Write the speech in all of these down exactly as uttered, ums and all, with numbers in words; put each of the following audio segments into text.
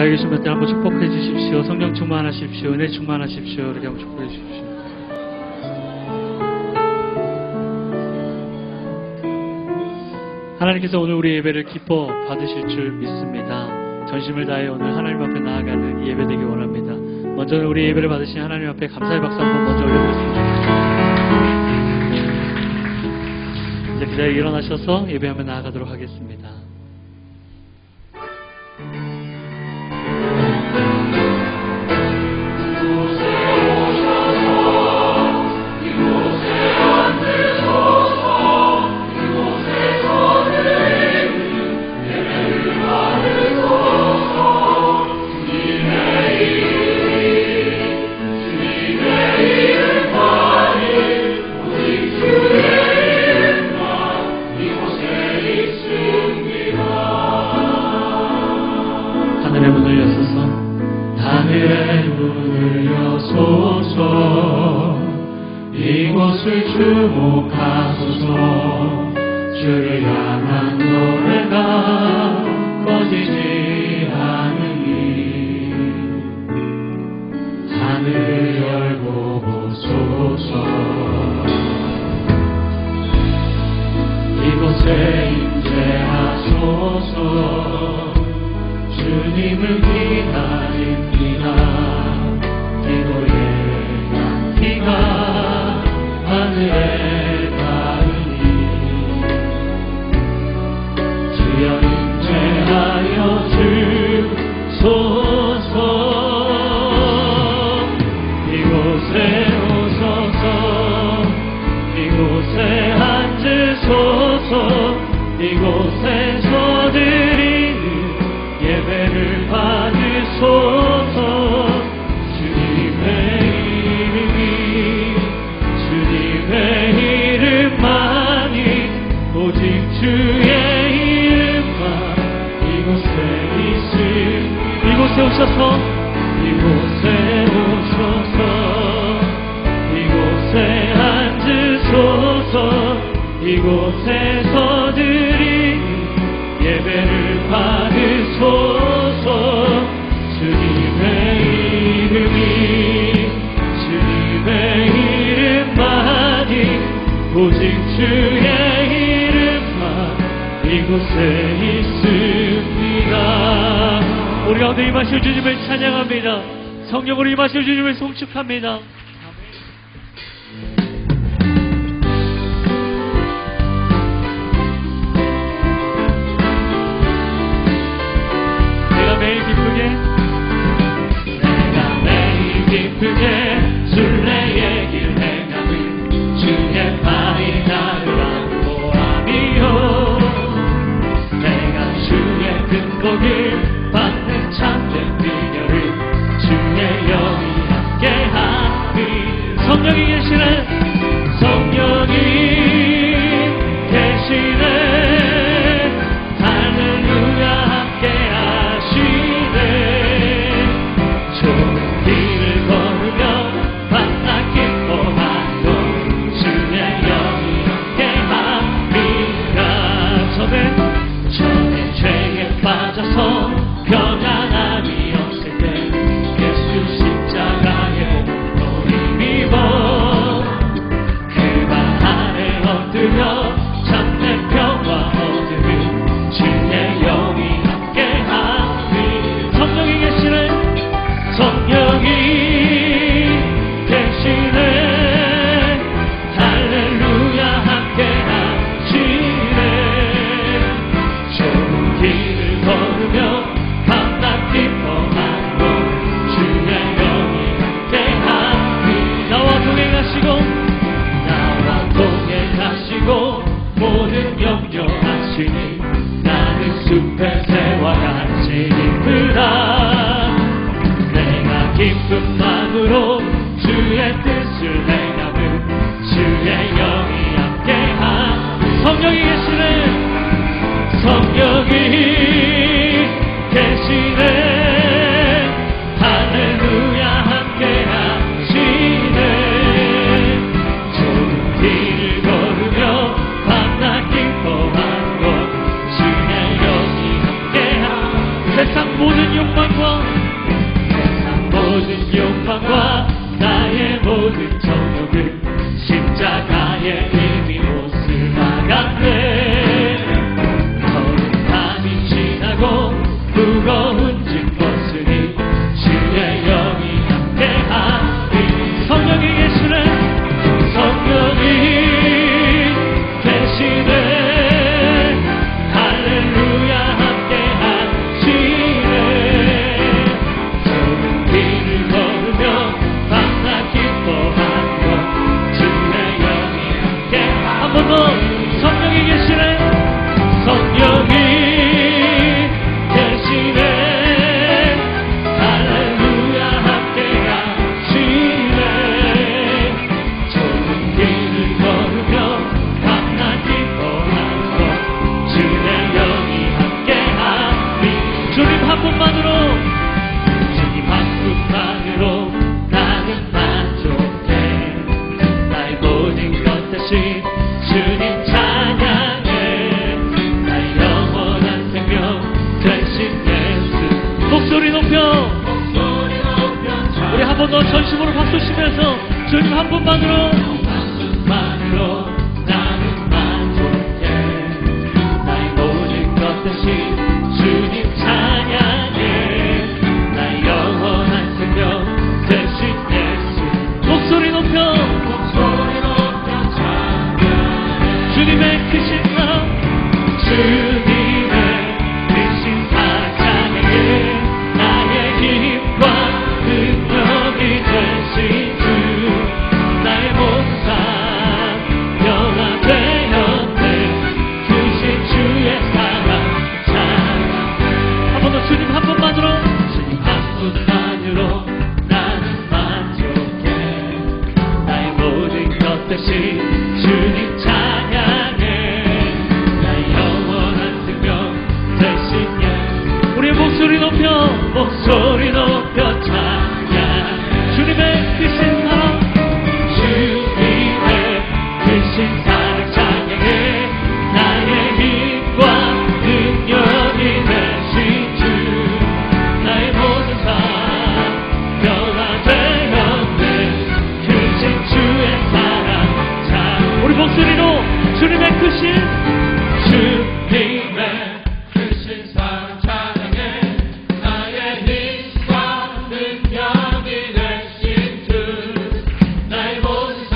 가까이 계신 분들 한번 축복해 주십시오. 성령 충만하십시오. 은혜 충만하십시오. 이렇게 한번 축복해 주십시오. 하나님께서 오늘 우리 예배를 기뻐 받으실 줄 믿습니다. 전심을 다해 오늘 하나님 앞에 나아가는 이 예배 되기 원합니다. 먼저 우리 예배를 받으신 하나님 앞에 감사의 박수 한번 먼저 올려드리겠습니다. 이제 기다려 일어나셔서 예배하며 나아가도록 하겠습니다. 하늘의 문을 여소서, 하늘의 문을 여소서, 이곳을 주목하소서. 주를 향한 노래가 꺼지지 않으니 하늘을 열고 보소서. 이곳에 임재하소서. 주님을 기다립니다. 기도의 향기가 하늘에 닿으니 주여 임재하여 주소서. 이곳에 오소서. 이곳에 앉으소서. 이곳에서 드리는 예배를 받으소서. 주님의 이름이 주님의 이름만이 오직 주의 이름만 이곳에 있음. 이곳에 오셔서 이곳에 오셔서 이곳에 앉으소서. 이곳에서 드리는 예배를 받으소서. 주님의 이름이 주님의 이름만이 오직 주의 이름만 이곳에 있습니다. 우리 가운데 임하실 주님을 찬양합니다. 성령으로 임하실 주님을 송축합니다. 기쁘게 순례의 길 행함은 주의 팔이 나를 안보함이요. 내가 주의 큰 복을 받는 참된 그녀를 주의 영이 함께하며 힘과 세상 모든 욕망과 나의 모든 정욕을 십자가에 이미 못을 박았네. 거듭남이 지나고 무거운 짐 벗으니 주의 영이 함께하니 성령이 계시네. 성령이 계시네. 할렐루야 함께하시네. 좁은 길을 걸으며 밤낮 기뻐하는 것 주의 영이 함께. 한 번 더 성령이 계시네. 성령이 계시네. 할렐루야 함께하시네. 좁은 길을 걸으며 밤낮 기뻐하는 것 주의 영이 함께하니 주님 한 분만으로 주님 한 분만으로 나는 만족해. 나의 모든 것 대신 주님 찬양해. 나의 영원한 생명 되신 예수. 목소리 높여 우리 한 번 더 전심으로 박수 치면서 주님 한 분만으로 한 분만으로 나는 만족해. 나의 모든 것 대신 주님 찬양해. 나의 영원한 생명 되신 예수. 목소리 높여 주님의 크신 사랑 주님의 크신 사랑 찬양해. 나의 힘과 능력이 되신 주. 나의 모든 삶 변화되었네. 크신 주의 사랑 찬양. 한 번 더 주님 한 분만으로 주님 한 분만으로 나는 만족해. 나의 모든 것 대신 주님 찬양해. 나의 영원한 생명 되신 예수. 우리의 목소리 높여 목소리 높여 찬양. 주님의 크신 사랑 주님의 크신 사랑 찬양해. 나의 힘과 능력이 되신 주. 나의 모든 삶 변화되었네. 크신 주의 사랑 찬양. 우리 목소리로 주님의 크신 주님의 크신 사랑 찬양해. 나의 힘과 능력이 되신 주. 나의 모든 삶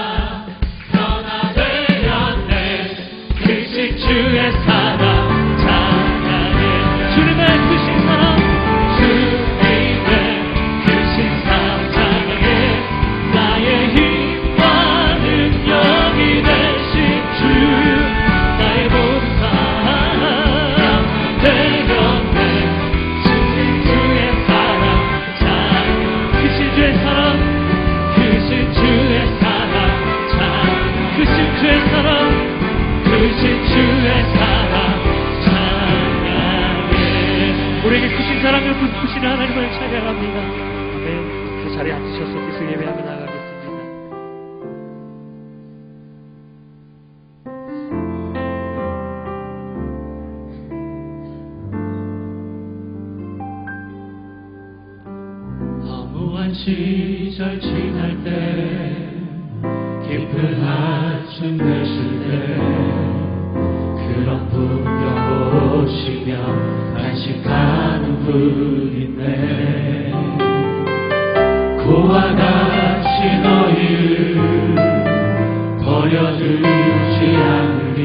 변화되었네. 크신 주의 사랑 찬양해. 주님의 크신 사랑 주님의 크신 사랑 찬양해. 나의 힘과 능력이 되신 주. 나의 모든 삶 되었네. 크신 주의 사랑 찬양. 크신 주의 사랑 크신 주의 사랑 찬양. 크신 주의 사랑 크신 주의 사랑 찬양해. 우리에게 크신 사랑을 베푸시는 하나님을 찬양합니다. 아멘. 그 자리에 앉으셔서 계속 예배하며 나가겠습니다. 허무한 시절 지날 때 깊은 한숨 내쉴 때 그런 풍경 보시며 간직하는 분이네. 고와 같이 너희를 버려두지 않으리.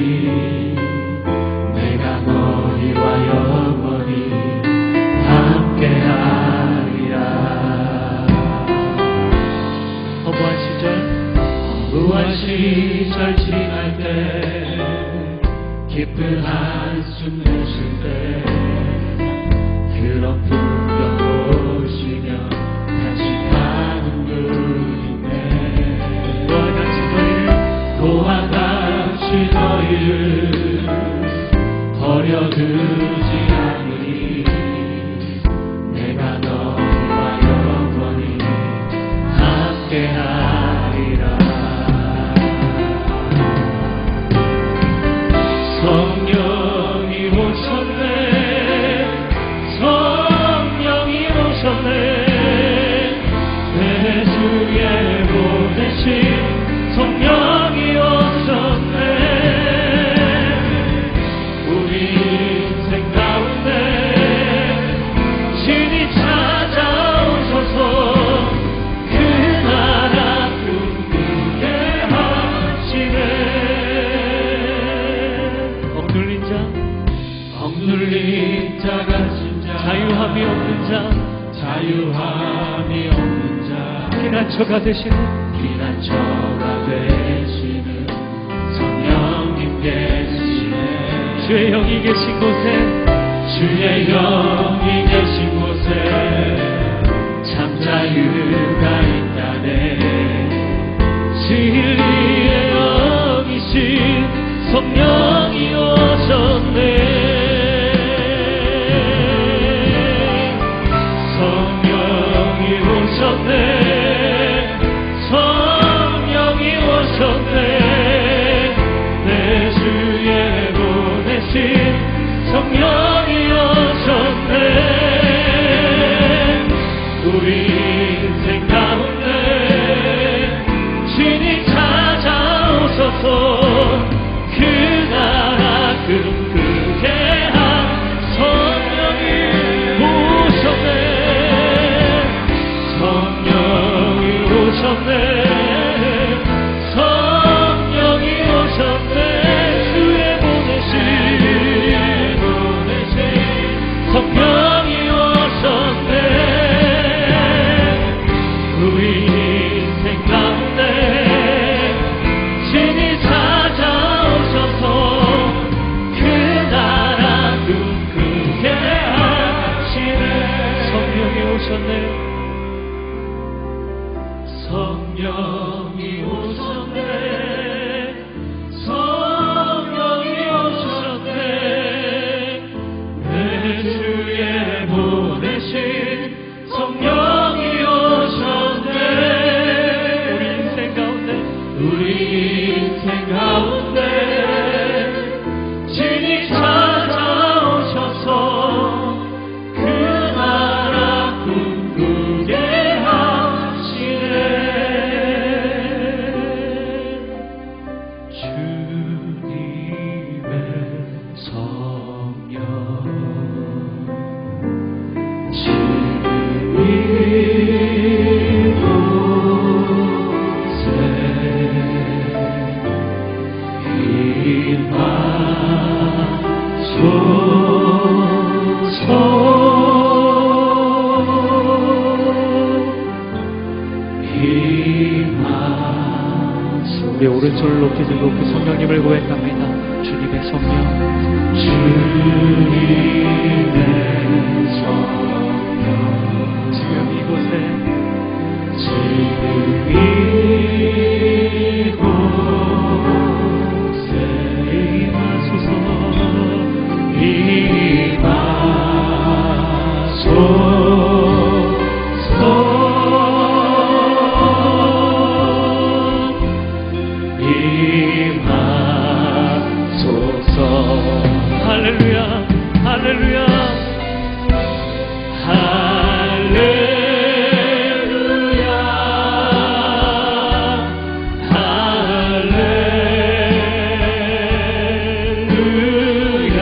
내가 너희와 영원히 함께하리라. 허무한 시절 허무한 시절 지날 때 깊은 한숨 내쉴 때 그런 풍경 없는 자, 자유함이 없는 자, 피난처가 되시는 피난처가 되시는 성령님 계시네. 주의 영이 계신 곳에, 주의 영이 계신 곳에 참 자유가 있다네. 진리의 영이신 성령이 오셨네. 성령이 오셨네. 성령이 오셨네. 내 주에 보내신 성령이 오셨네. 우리 인생 가운데 주님 찾아오셔서 그 나라 꿈꾸게 한 성령이 오셨네. 성령이 오셨네. 성령이 오셨네. 주의 보내신 보내신 성령이 오셨네. 우리 인생 가운데 신이 찾아오셔서 그 나라 꿈꾸게 하시네. 성령이 오셨네. 성령이 오셨네. 성령이 오셨네. 내 주에 보내신 성령이 오셨네. 우리 인생 가운데, 우리 인생 가운데 진이 찾아오셔서 그 나라 꿈꾸게 하시네. 주님의 성령, 주님 우리 오른손을 높이 들고 그 성령님을 고백합니다. 주님의 성령, 주님의 성령, 지금 이곳에, 지금 이곳에 임하소서, 임하소서. 할렐루야, 할렐루야, 할렐루야, 할렐루야,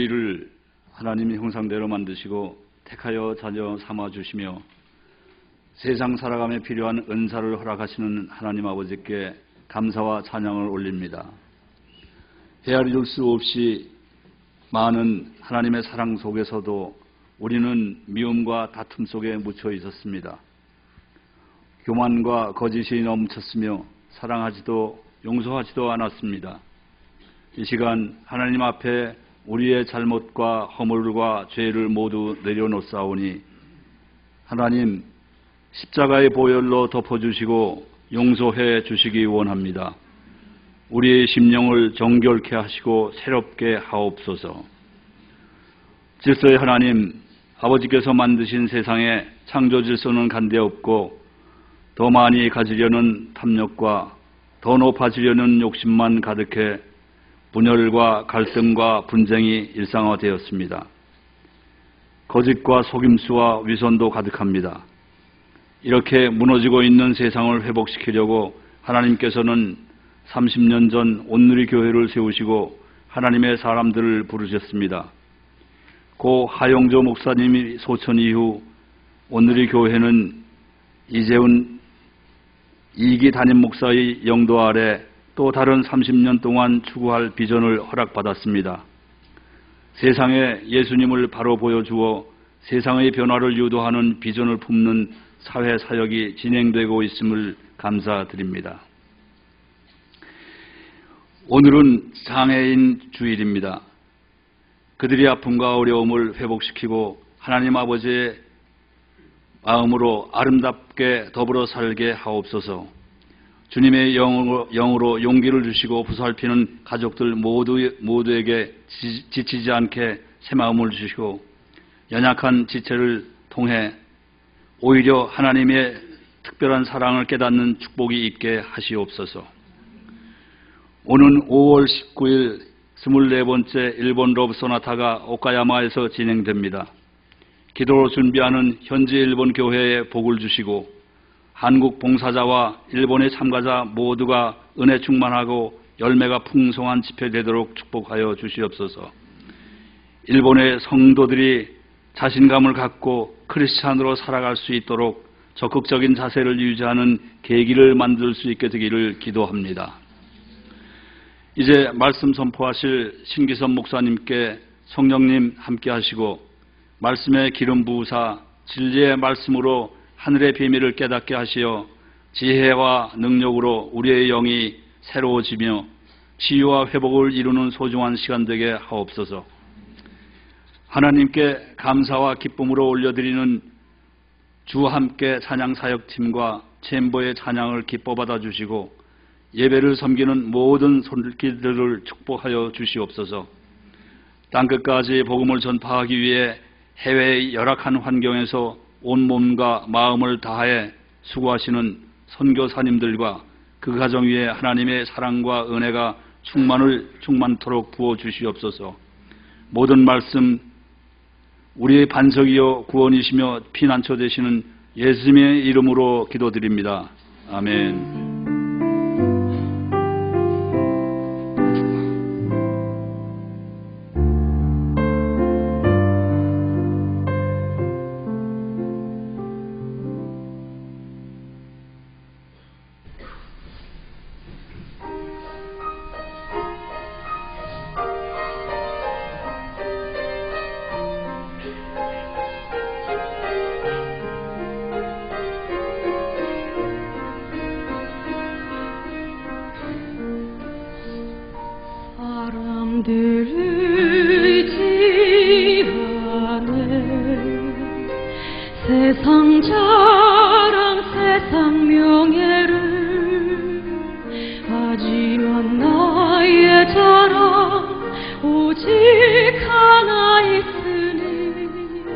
우리를 하나님의 형상대로 만드시고 택하여 자녀 삼아 주시며 세상 살아감에 필요한 은사를 허락하시는 하나님 아버지께 감사와 찬양을 올립니다. 헤아릴 수 없이 많은 하나님의 사랑 속에서도 우리는 미움과 다툼 속에 묻혀 있었습니다. 교만과 거짓이 넘쳤으며 사랑하지도 용서하지도 않았습니다. 이 시간 하나님 앞에 우리의 잘못과 허물과 죄를 모두 내려놓사오니 하나님 십자가의 보혈로 덮어주시고 용서해 주시기 원합니다. 우리의 심령을 정결케 하시고 새롭게 하옵소서. 질서의 하나님, 아버지께서 만드신 세상에 창조 질서는 간데없고 더 많이 가지려는 탐욕과 더 높아지려는 욕심만 가득해 분열과 갈등과 분쟁이 일상화되었습니다. 거짓과 속임수와 위선도 가득합니다. 이렇게 무너지고 있는 세상을 회복시키려고 하나님께서는 삼십 년 전 온누리 교회를 세우시고 하나님의 사람들을 부르셨습니다. 고 하용조 목사님이 소천 이후 온누리 교회는 이재훈 이기 담임 목사의 영도 아래 또 다른 삼십 년 동안 추구할 비전을 허락받았습니다. 세상에 예수님을 바로 보여주어 세상의 변화를 유도하는 비전을 품는 사회 사역이 진행되고 있음을 감사드립니다. 오늘은 장애인 주일입니다. 그들의 아픔과 어려움을 회복시키고 하나님 아버지의 마음으로 아름답게 더불어 살게 하옵소서. 주님의 영으로, 영으로 용기를 주시고 보살피는 가족들 모두, 모두에게 지, 지치지 않게 새 마음을 주시고 연약한 지체를 통해 오히려 하나님의 특별한 사랑을 깨닫는 축복이 있게 하시옵소서. 오는 오월 십구일 스물네 번째 일본 러브 소나타가 오카야마에서 진행됩니다. 기도로 준비하는 현지 일본 교회에 복을 주시고 한국 봉사자와 일본의 참가자 모두가 은혜 충만하고 열매가 풍성한 집회 되도록 축복하여 주시옵소서. 일본의 성도들이 자신감을 갖고 크리스찬으로 살아갈 수 있도록 적극적인 자세를 유지하는 계기를 만들 수 있게 되기를 기도합니다. 이제 말씀 선포하실 신기선 목사님께 성령님 함께 하시고 말씀의 기름 부으사 진리의 말씀으로 하늘의 비밀을 깨닫게 하시어 지혜와 능력으로 우리의 영이 새로워지며 치유와 회복을 이루는 소중한 시간 되게 하옵소서. 하나님께 감사와 기쁨으로 올려드리는 주 함께 찬양 사역팀과 챔버의 찬양을 기뻐 받아주시고 예배를 섬기는 모든 손길들을 축복하여 주시옵소서. 땅끝까지 복음을 전파하기 위해 해외의 열악한 환경에서 온몸과 마음을 다해 수고하시는 선교사님들과 그 가정 위에 하나님의 사랑과 은혜가 충만을 충만토록 부어 주시옵소서. 모든 말씀 우리의 반석이요 구원이시며 피난처 되시는 예수님의 이름으로 기도드립니다. 아멘. 사람들의 집안에 세상 자랑 세상 명예를 하지만 나의 자랑 오직 하나 있으니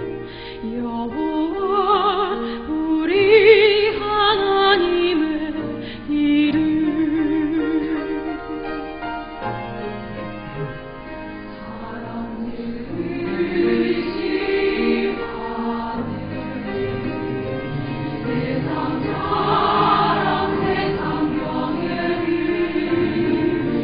여호와 우리 하나님의 이름. 세상 자랑 세상 명예를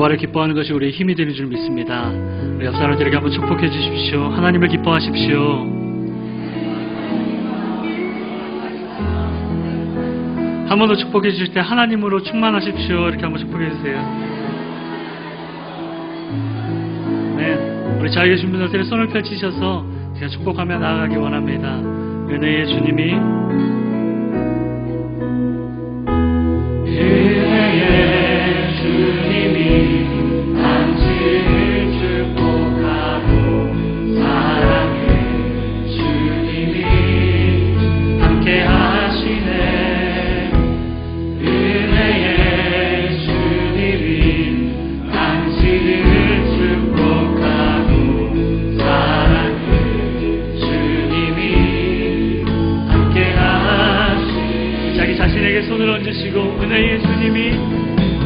여호와를 기뻐하는 것이 우리의 힘이 되는 줄 믿습니다. 우리 옆 사람들에게 한번 축복해 주십시오. 하나님을 기뻐하십시오. 한 번 더 축복해 주실 때 하나님으로 충만하십시오. 이렇게 한번 축복해 주세요. 네, 우리 자리에 계신 분들 손을 펼치셔서 제가 축복하며 나아가기 원합니다. 은혜의 주님이 은혜의 주님이 당신을 축복하고 사랑의 주님이 함께 하시네. 은혜의 주님이 당신을 축복하고 사랑의 주님이 함께 하시네. 자기 자신에게 손을 얹으시고 은혜의 주님이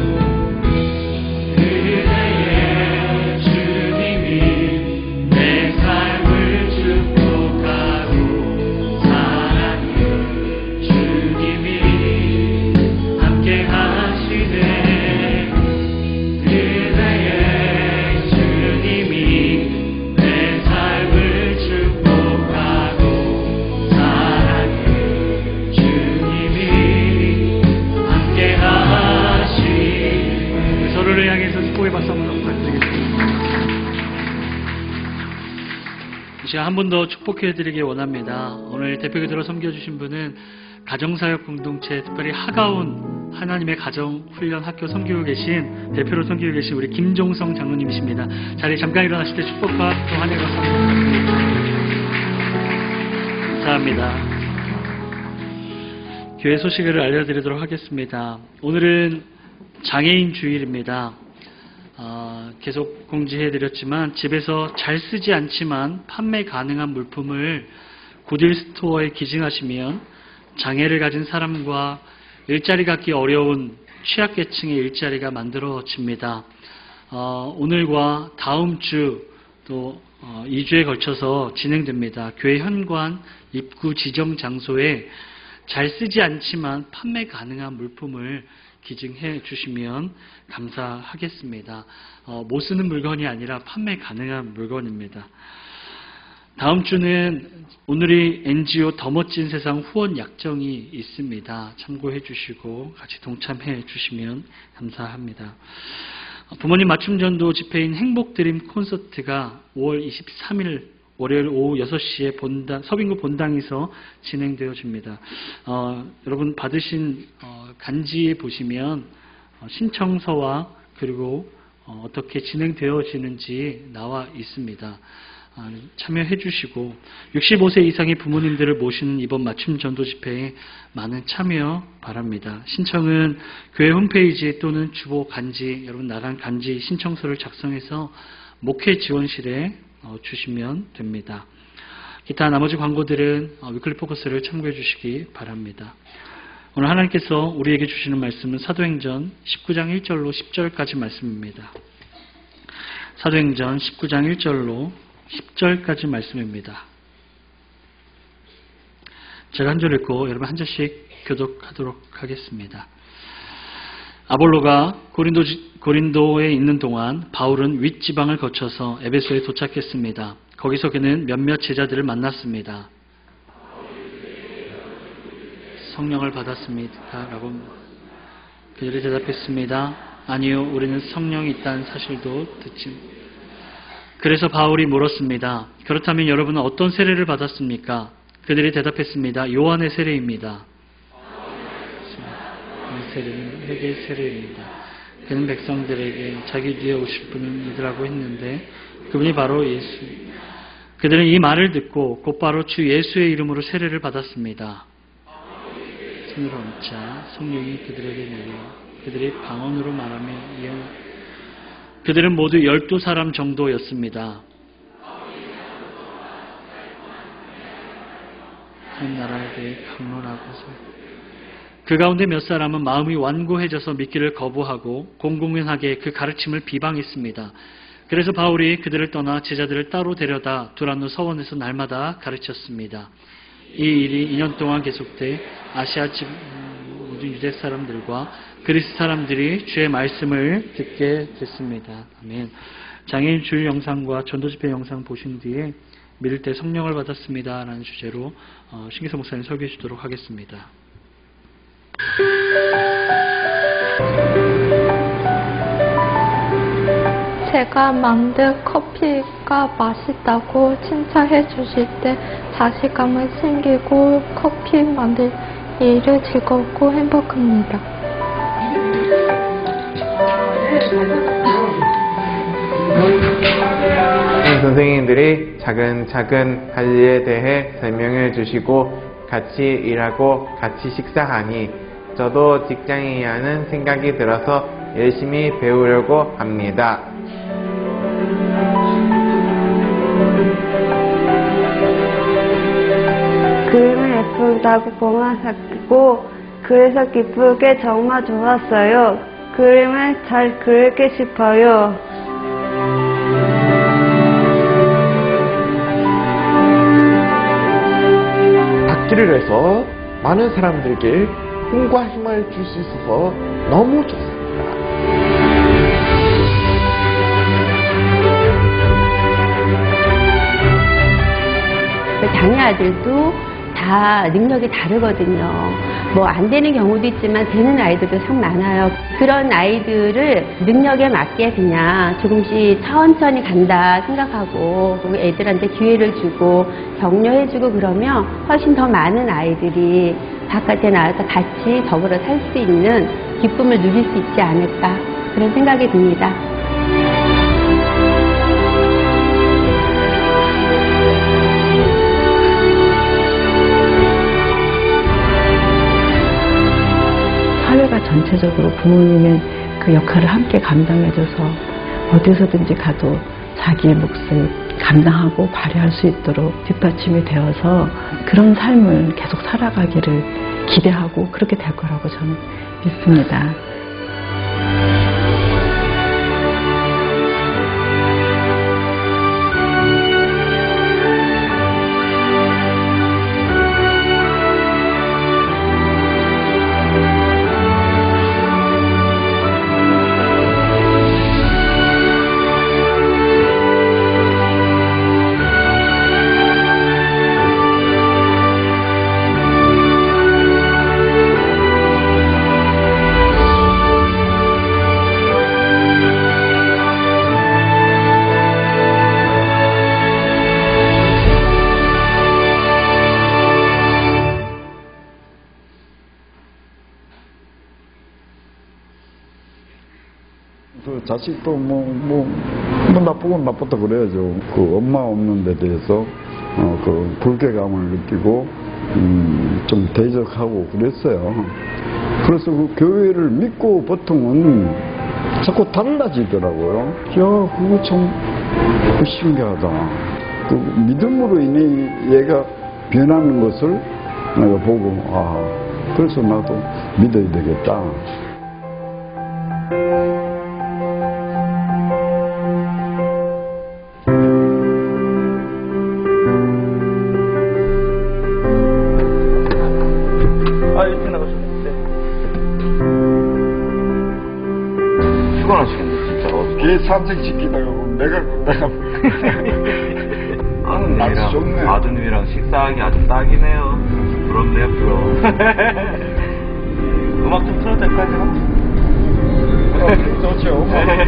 한 번 더 축복해드리기 원합니다. 오늘 대표기도로 섬겨주신 분은 가정사역 공동체, 특별히 하가온 하나님의 가정훈련학교 섬기고 계신, 대표로 섬기고 계신 우리 김종성 장로님이십니다. 자리에 잠깐 일어나실 때 축복과 또 환영을 감사합니다. 교회 소식을 알려드리도록 하겠습니다. 오늘은 장애인 주일입니다. 어, 계속 공지해드렸지만 집에서 잘 쓰지 않지만 판매 가능한 물품을 고딜 스토어에 기증하시면 장애를 가진 사람과 일자리 갖기 어려운 취약계층의 일자리가 만들어집니다. 어, 오늘과 다음 주 또 어, 이 주에 걸쳐서 진행됩니다. 교회 현관 입구 지정 장소에 잘 쓰지 않지만 판매 가능한 물품을 기증해 주시면 감사하겠습니다. 어, 못 쓰는 물건이 아니라 판매 가능한 물건입니다. 다음 주는 오늘이 엔지오 더 멋진 세상 후원 약정이 있습니다. 참고해 주시고 같이 동참해 주시면 감사합니다. 부모님 맞춤전도 집회인 행복드림 콘서트가 오월 이십삼일 월요일 오후 여섯 시에 본당, 서빙구 본당에서 진행되어집니다. 어, 여러분 받으신 어, 간지에 보시면 어, 신청서와 그리고 어, 어떻게 진행되어지는지 나와 있습니다. 어, 참여해 주시고 육십오 세 이상의 부모님들을 모시는 이번 맞춤 전도 집회에 많은 참여 바랍니다. 신청은 교회 홈페이지 또는 주보 간지, 여러분 나간 간지 신청서를 작성해서 목회 지원실에 어, 주시면 됩니다. 기타 나머지 광고들은 어, 위클리 포커스를 참고해 주시기 바랍니다. 오늘 하나님께서 우리에게 주시는 말씀은 사도행전 십구 장 일 절로 십 절까지 말씀입니다. 사도행전 십구 장 일 절로 십 절까지 말씀입니다. 제가 한 절 읽고 여러분 한 절씩 교독하도록 하겠습니다. 아볼로가 고린도, 고린도에 있는 동안 바울은 윗지방을 거쳐서 에베소에 도착했습니다. 거기서 그는 몇몇 제자들을 만났습니다. 성령을 받았습니까? 라고 그들이 대답했습니다. 아니요, 우리는 성령이 있다는 사실도 듣지. 그래서 바울이 물었습니다. 그렇다면 여러분은 어떤 세례를 받았습니까? 그들이 대답했습니다. 요한의 세례입니다. 세례는 회개 세례입니다. 그는 백성들에게 자기 뒤에 오실 분을 믿으라고 했는데 그분이 바로 예수. 그들은 이 말을 듣고 곧바로 주 예수의 이름으로 세례를 받았습니다. 손을 얹자 성령이 그들에게 내려 그들이 방언으로 말하며 이어 그들은 모두 열두 사람 정도였습니다. 한 나라에 대해 강론하고서 그 가운데 몇 사람은 마음이 완고해져서 믿기를 거부하고 공공연하게 그 가르침을 비방했습니다. 그래서 바울이 그들을 떠나 제자들을 따로 데려다 두란노 서원에서 날마다 가르쳤습니다. 이 일이 이 년 동안 계속돼 아시아 집 모든 유대 사람들과 그리스 사람들이 주의 말씀을 듣게 됐습니다. 아멘. 장애인 주일 영상과 전도집회 영상 보신 뒤에 믿을 때 성령을 받았습니다 라는 주제로 어, 신기성 목사님 설교해 주도록 하겠습니다. 제가 만든 커피가 맛있다고 칭찬해 주실 때 자신감을 생기고 커피 만들 일을 즐겁고 행복합니다. 선생님들이 차근차근 할 일에 대해 설명해 주시고 같이 일하고 같이 식사하니 저도 직장인이라는 생각이 들어서 열심히 배우려고 합니다. 그림을 예쁘다고 보면서 그래서 기쁘게 정말 좋았어요. 그림을 잘 그리고 싶어요. 악기를 해서 많은 사람들에게 꿈과 힘을 줄 수 있어서 너무 좋습니다. 장애 아들도 다 능력이 다르거든요. 뭐 안 되는 경우도 있지만 되는 아이들도 참 많아요. 그런 아이들을 능력에 맞게 그냥 조금씩 천천히 간다 생각하고 애들한테 기회를 주고 격려해주고 그러면 훨씬 더 많은 아이들이 바깥에 나와서 같이 더불어 살 수 있는 기쁨을 누릴 수 있지 않을까 그런 생각이 듭니다. 사회가 전체적으로 부모님의 그 역할을 함께 감당해줘서 어디서든지 가도 자기의 몫을 감당하고 발휘할 수 있도록 뒷받침이 되어서 그런 삶을 계속 살아가기를 기대하고 그렇게 될 거라고 저는 믿습니다. 그 자식도 뭐, 뭐, 뭐 나쁘고 나쁘다 그래야죠. 그 엄마 없는 데 대해서, 어, 그 불쾌감을 느끼고, 음, 좀 대적하고 그랬어요. 그래서 그 교회를 믿고 보통은 자꾸 달라지더라고요. 야, 그거 참 신기하다. 그 믿음으로 인해 얘가 변하는 것을 내가 보고, 아, 그래서 나도 믿어야 되겠다. 피곤하시겠네 진짜로. 걔 산책시키다가 내가 내가 아드님이랑 좋네. 아드님이랑 식사하기 아주 딱이네요. 부럽네요 부러워. 음악 좀 틀어도 될까요? 좋죠.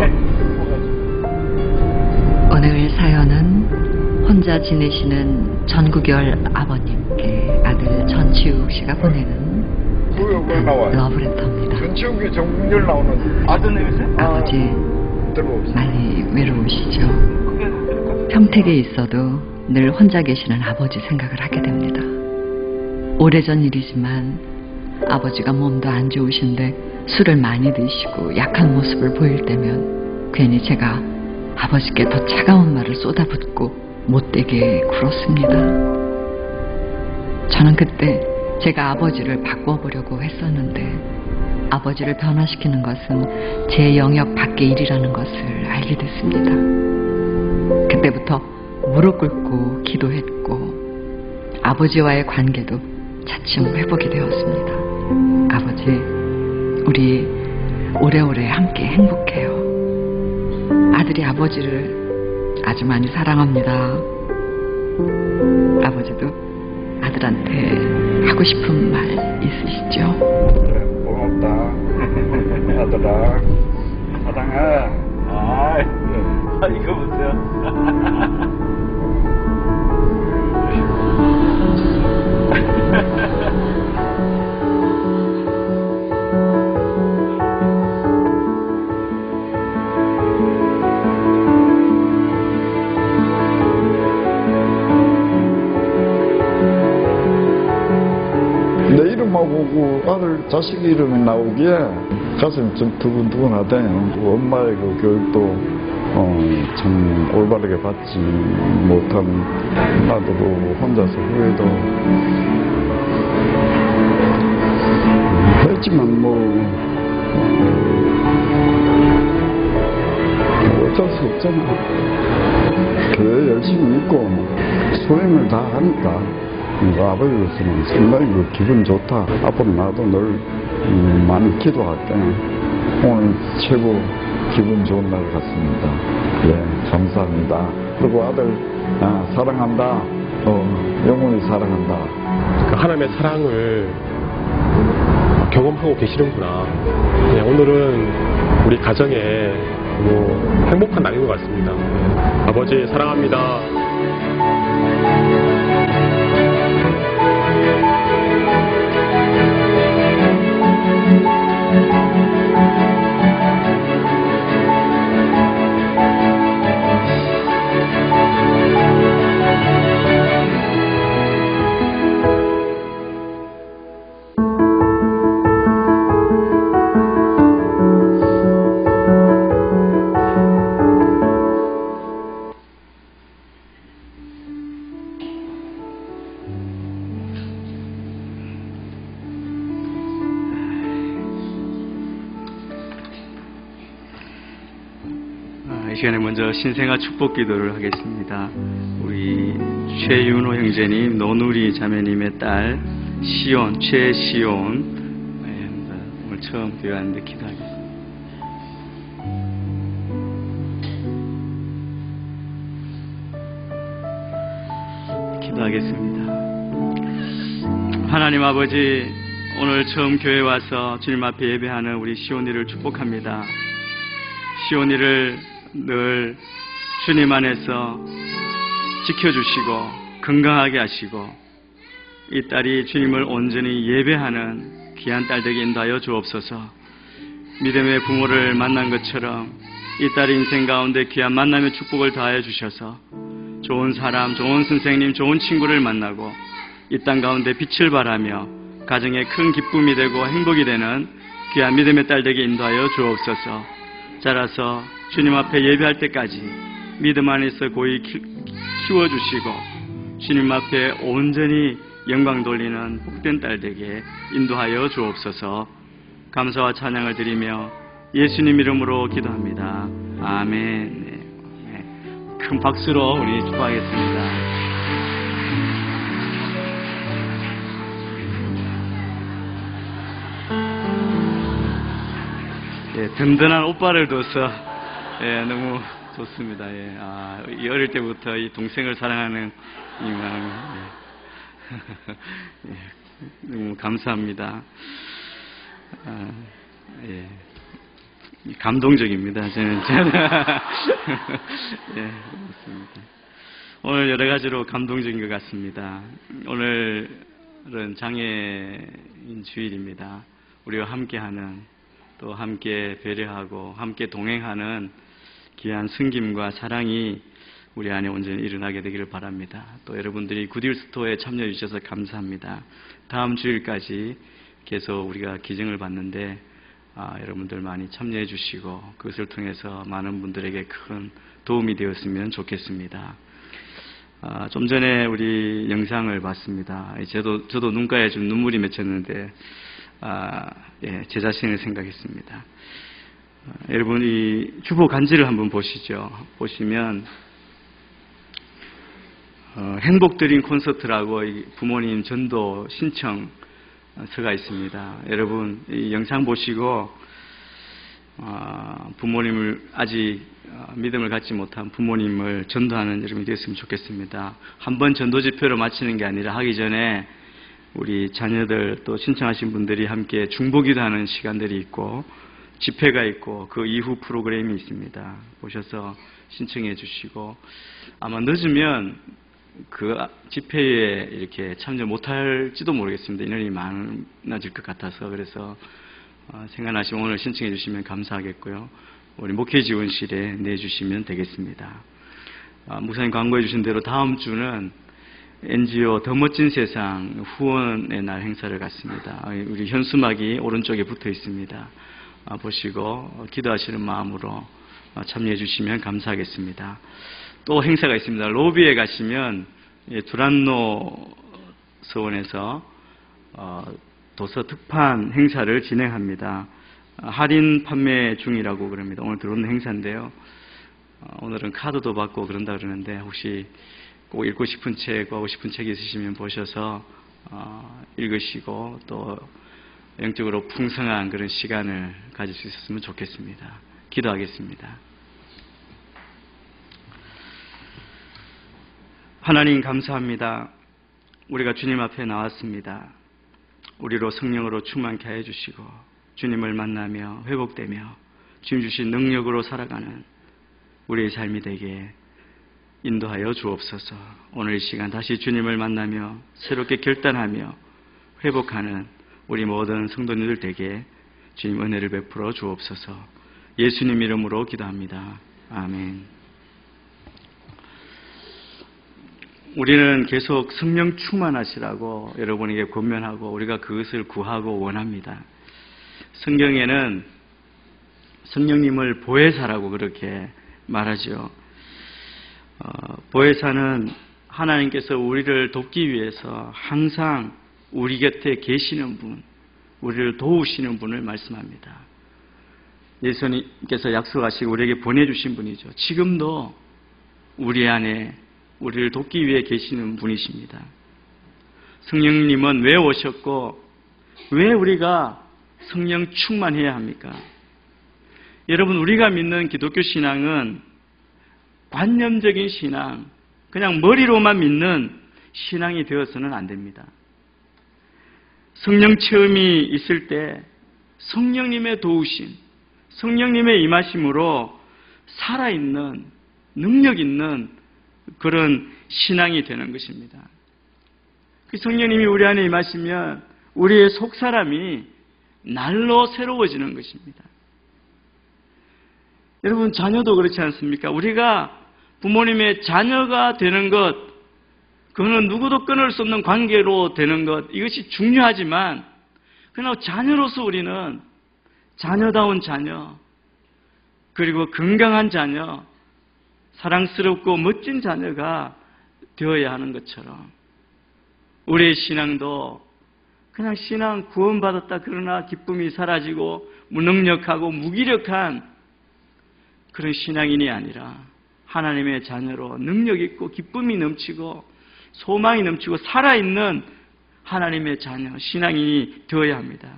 오늘 사연은 혼자 지내시는 전구결 아버님께 아들 전치욱 씨가 보내는 왜 나와요? 러브레터입니다. 전치욱이 전국열 나오는 아드님이세요? 아버지 많이 외로우시죠? 평택에 있어도 늘 혼자 계시는 아버지 생각을 하게 됩니다. 오래전 일이지만 아버지가 몸도 안 좋으신데 술을 많이 드시고 약한 모습을 보일 때면 괜히 제가 아버지께 더 차가운 말을 쏟아붓고 못되게 굴었습니다. 저는 그때 제가 아버지를 바꿔보려고 했었는데 아버지를 변화시키는 것은 제 영역 밖의 일이라는 것을 알게 됐습니다. 그때부터 무릎 꿇고 기도했고 아버지와의 관계도 차츰 회복이 되었습니다. 아버지, 우리 오래오래 함께 행복해요. 아들이 아버지를 아주 많이 사랑합니다. 아버지도 아들한테 하고 싶은 말 있으시죠? 그래, 고맙다. 아들아, 사랑해. 아, 이거 보세요. 내 이름만 보고 아들 자식 이름이 나오기에 가슴이 좀 두근두근하대요. 엄마의 그 교육도 어, 참 올바르게 받지 못한 나도 혼자서 후회도 했지만 뭐 어, 어쩔 수 없잖아. 교회 열심히 믿고 소임을 다 하니까 뭐 아버지로서는 상당히 그 기분 좋다. 앞으로 나도 늘 음, 많이 기도할게. 오늘 최고 기분 좋은 날 같습니다. 예, 감사합니다. 그리고 아들 아, 사랑한다. 어, 영원히 사랑한다. 그 하나님의 사랑을 경험하고 계시는구나. 네, 오늘은 우리 가정에 뭐 행복한 날인 것 같습니다. 아버지 사랑합니다. 이 시간에 먼저 신생아 축복 기도를 하겠습니다. 우리 최윤호 형제님, 노누리 자매님의 딸 시온, 최시온, 오늘 처음 교회 왔는데 기도하겠습니다. 기도하겠습니다. 하나님 아버지, 오늘 처음 교회 와서 주님 앞에 예배하는 우리 시온이를 축복합니다. 시온이를 늘 주님 안에서 지켜주시고 건강하게 하시고 이 딸이 주님을 온전히 예배하는 귀한 딸 되게 인도하여 주옵소서. 믿음의 부모를 만난 것처럼 이 딸의 인생 가운데 귀한 만남의 축복을 더하여 주셔서 좋은 사람, 좋은 선생님, 좋은 친구를 만나고 이 땅 가운데 빛을 발하며 가정에 큰 기쁨이 되고 행복이 되는 귀한 믿음의 딸 되게 인도하여 주옵소서. 자라서 주님 앞에 예배할 때까지 믿음 안에서 고이 키워주시고 주님 앞에 온전히 영광 돌리는 복된 딸 되게 인도하여 주옵소서. 감사와 찬양을 드리며 예수님 이름으로 기도합니다. 아멘. 네. 네. 큰 박수로 우리 축복하겠습니다. 예, 든든한 오빠를 둬서 예, 너무 좋습니다. 예, 아, 이 어릴 때부터 이 동생을 사랑하는 이 마음, 예, 예, 너무 감사합니다. 아, 예, 감동적입니다. 저는, 저는 예, 그렇습니다. 오늘 여러 가지로 감동적인 것 같습니다. 오늘은 장애인 주일입니다. 우리와 함께하는, 또 함께 배려하고 함께 동행하는 귀한 승김과 사랑이 우리 안에 온전히 일어나게 되기를 바랍니다. 또 여러분들이 굿윌 스토어에 참여해 주셔서 감사합니다. 다음 주일까지 계속 우리가 기증을 받는데 아, 여러분들 많이 참여해 주시고 그것을 통해서 많은 분들에게 큰 도움이 되었으면 좋겠습니다. 아, 좀 전에 우리 영상을 봤습니다. 저도, 저도 눈가에 좀 눈물이 맺혔는데 아, 예, 제 자신을 생각했습니다. 아, 여러분 이 주보 간지를 한번 보시죠. 보시면 어, 행복드림 콘서트라고 부모님 전도 신청서가 있습니다. 여러분 이 영상 보시고 어, 부모님을 아직 어, 믿음을 갖지 못한 부모님을 전도하는 여러분이 되었으면 좋겠습니다. 한번 전도 집회로 마치는 게 아니라 하기 전에 우리 자녀들 또 신청하신 분들이 함께 중보기도 하는 시간들이 있고 집회가 있고 그 이후 프로그램이 있습니다. 오셔서 신청해 주시고 아마 늦으면 그 집회에 이렇게 참여 못할지도 모르겠습니다. 인원이 많아질 것 같아서 그래서 생각나시면 오늘 신청해 주시면 감사하겠고요. 우리 목회지원실에 내주시면 되겠습니다. 목사님 광고해 주신 대로 다음 주는 엔지오 더 멋진 세상 후원의 날 행사를 갖습니다. 우리 현수막이 오른쪽에 붙어 있습니다. 보시고 기도하시는 마음으로 참여해 주시면 감사하겠습니다. 또 행사가 있습니다. 로비에 가시면 두란노 서원에서 도서 특판 행사를 진행합니다. 할인 판매 중이라고 그럽니다. 오늘 들어오는 행사인데요. 오늘은 카드도 받고 그런다 그러는데 혹시 꼭 읽고 싶은 책, 구하고 싶은 책이 있으시면 보셔서 읽으시고 또 영적으로 풍성한 그런 시간을 가질 수 있었으면 좋겠습니다. 기도하겠습니다. 하나님 감사합니다. 우리가 주님 앞에 나왔습니다. 우리로 성령으로 충만케 해 주시고 주님을 만나며 회복되며 주님 주신 능력으로 살아가는 우리의 삶이 되게 인도하여 주옵소서. 오늘 이 시간 다시 주님을 만나며 새롭게 결단하며 회복하는 우리 모든 성도님들 되게 주님 은혜를 베풀어 주옵소서. 예수님 이름으로 기도합니다. 아멘. 우리는 계속 성령 충만하시라고 여러분에게 권면하고 우리가 그것을 구하고 원합니다. 성경에는 성령님을 보혜사라고 그렇게 말하죠. 어, 보혜사는 하나님께서 우리를 돕기 위해서 항상 우리 곁에 계시는 분, 우리를 도우시는 분을 말씀합니다. 예수님께서 약속하시고 우리에게 보내주신 분이죠. 지금도 우리 안에 우리를 돕기 위해 계시는 분이십니다. 성령님은 왜 오셨고 왜 우리가 성령 충만해야 합니까? 여러분, 우리가 믿는 기독교 신앙은 관념적인 신앙, 그냥 머리로만 믿는 신앙이 되어서는 안 됩니다. 성령 체험이 있을 때 성령님의 도우심, 성령님의 임하심으로 살아있는, 능력 있는 그런 신앙이 되는 것입니다. 그 성령님이 우리 안에 임하시면 우리의 속사람이 날로 새로워지는 것입니다. 여러분, 자녀도 그렇지 않습니까? 우리가 부모님의 자녀가 되는 것, 그거는 누구도 끊을 수 없는 관계로 되는 것, 이것이 중요하지만 그러나 자녀로서 우리는 자녀다운 자녀, 그리고 건강한 자녀, 사랑스럽고 멋진 자녀가 되어야 하는 것처럼 우리의 신앙도 그냥 신앙 구원받았다 그러나 기쁨이 사라지고 무능력하고 무기력한 그런 신앙인이 아니라 하나님의 자녀로 능력 있고 기쁨이 넘치고 소망이 넘치고 살아있는 하나님의 자녀, 신앙인이 되어야 합니다.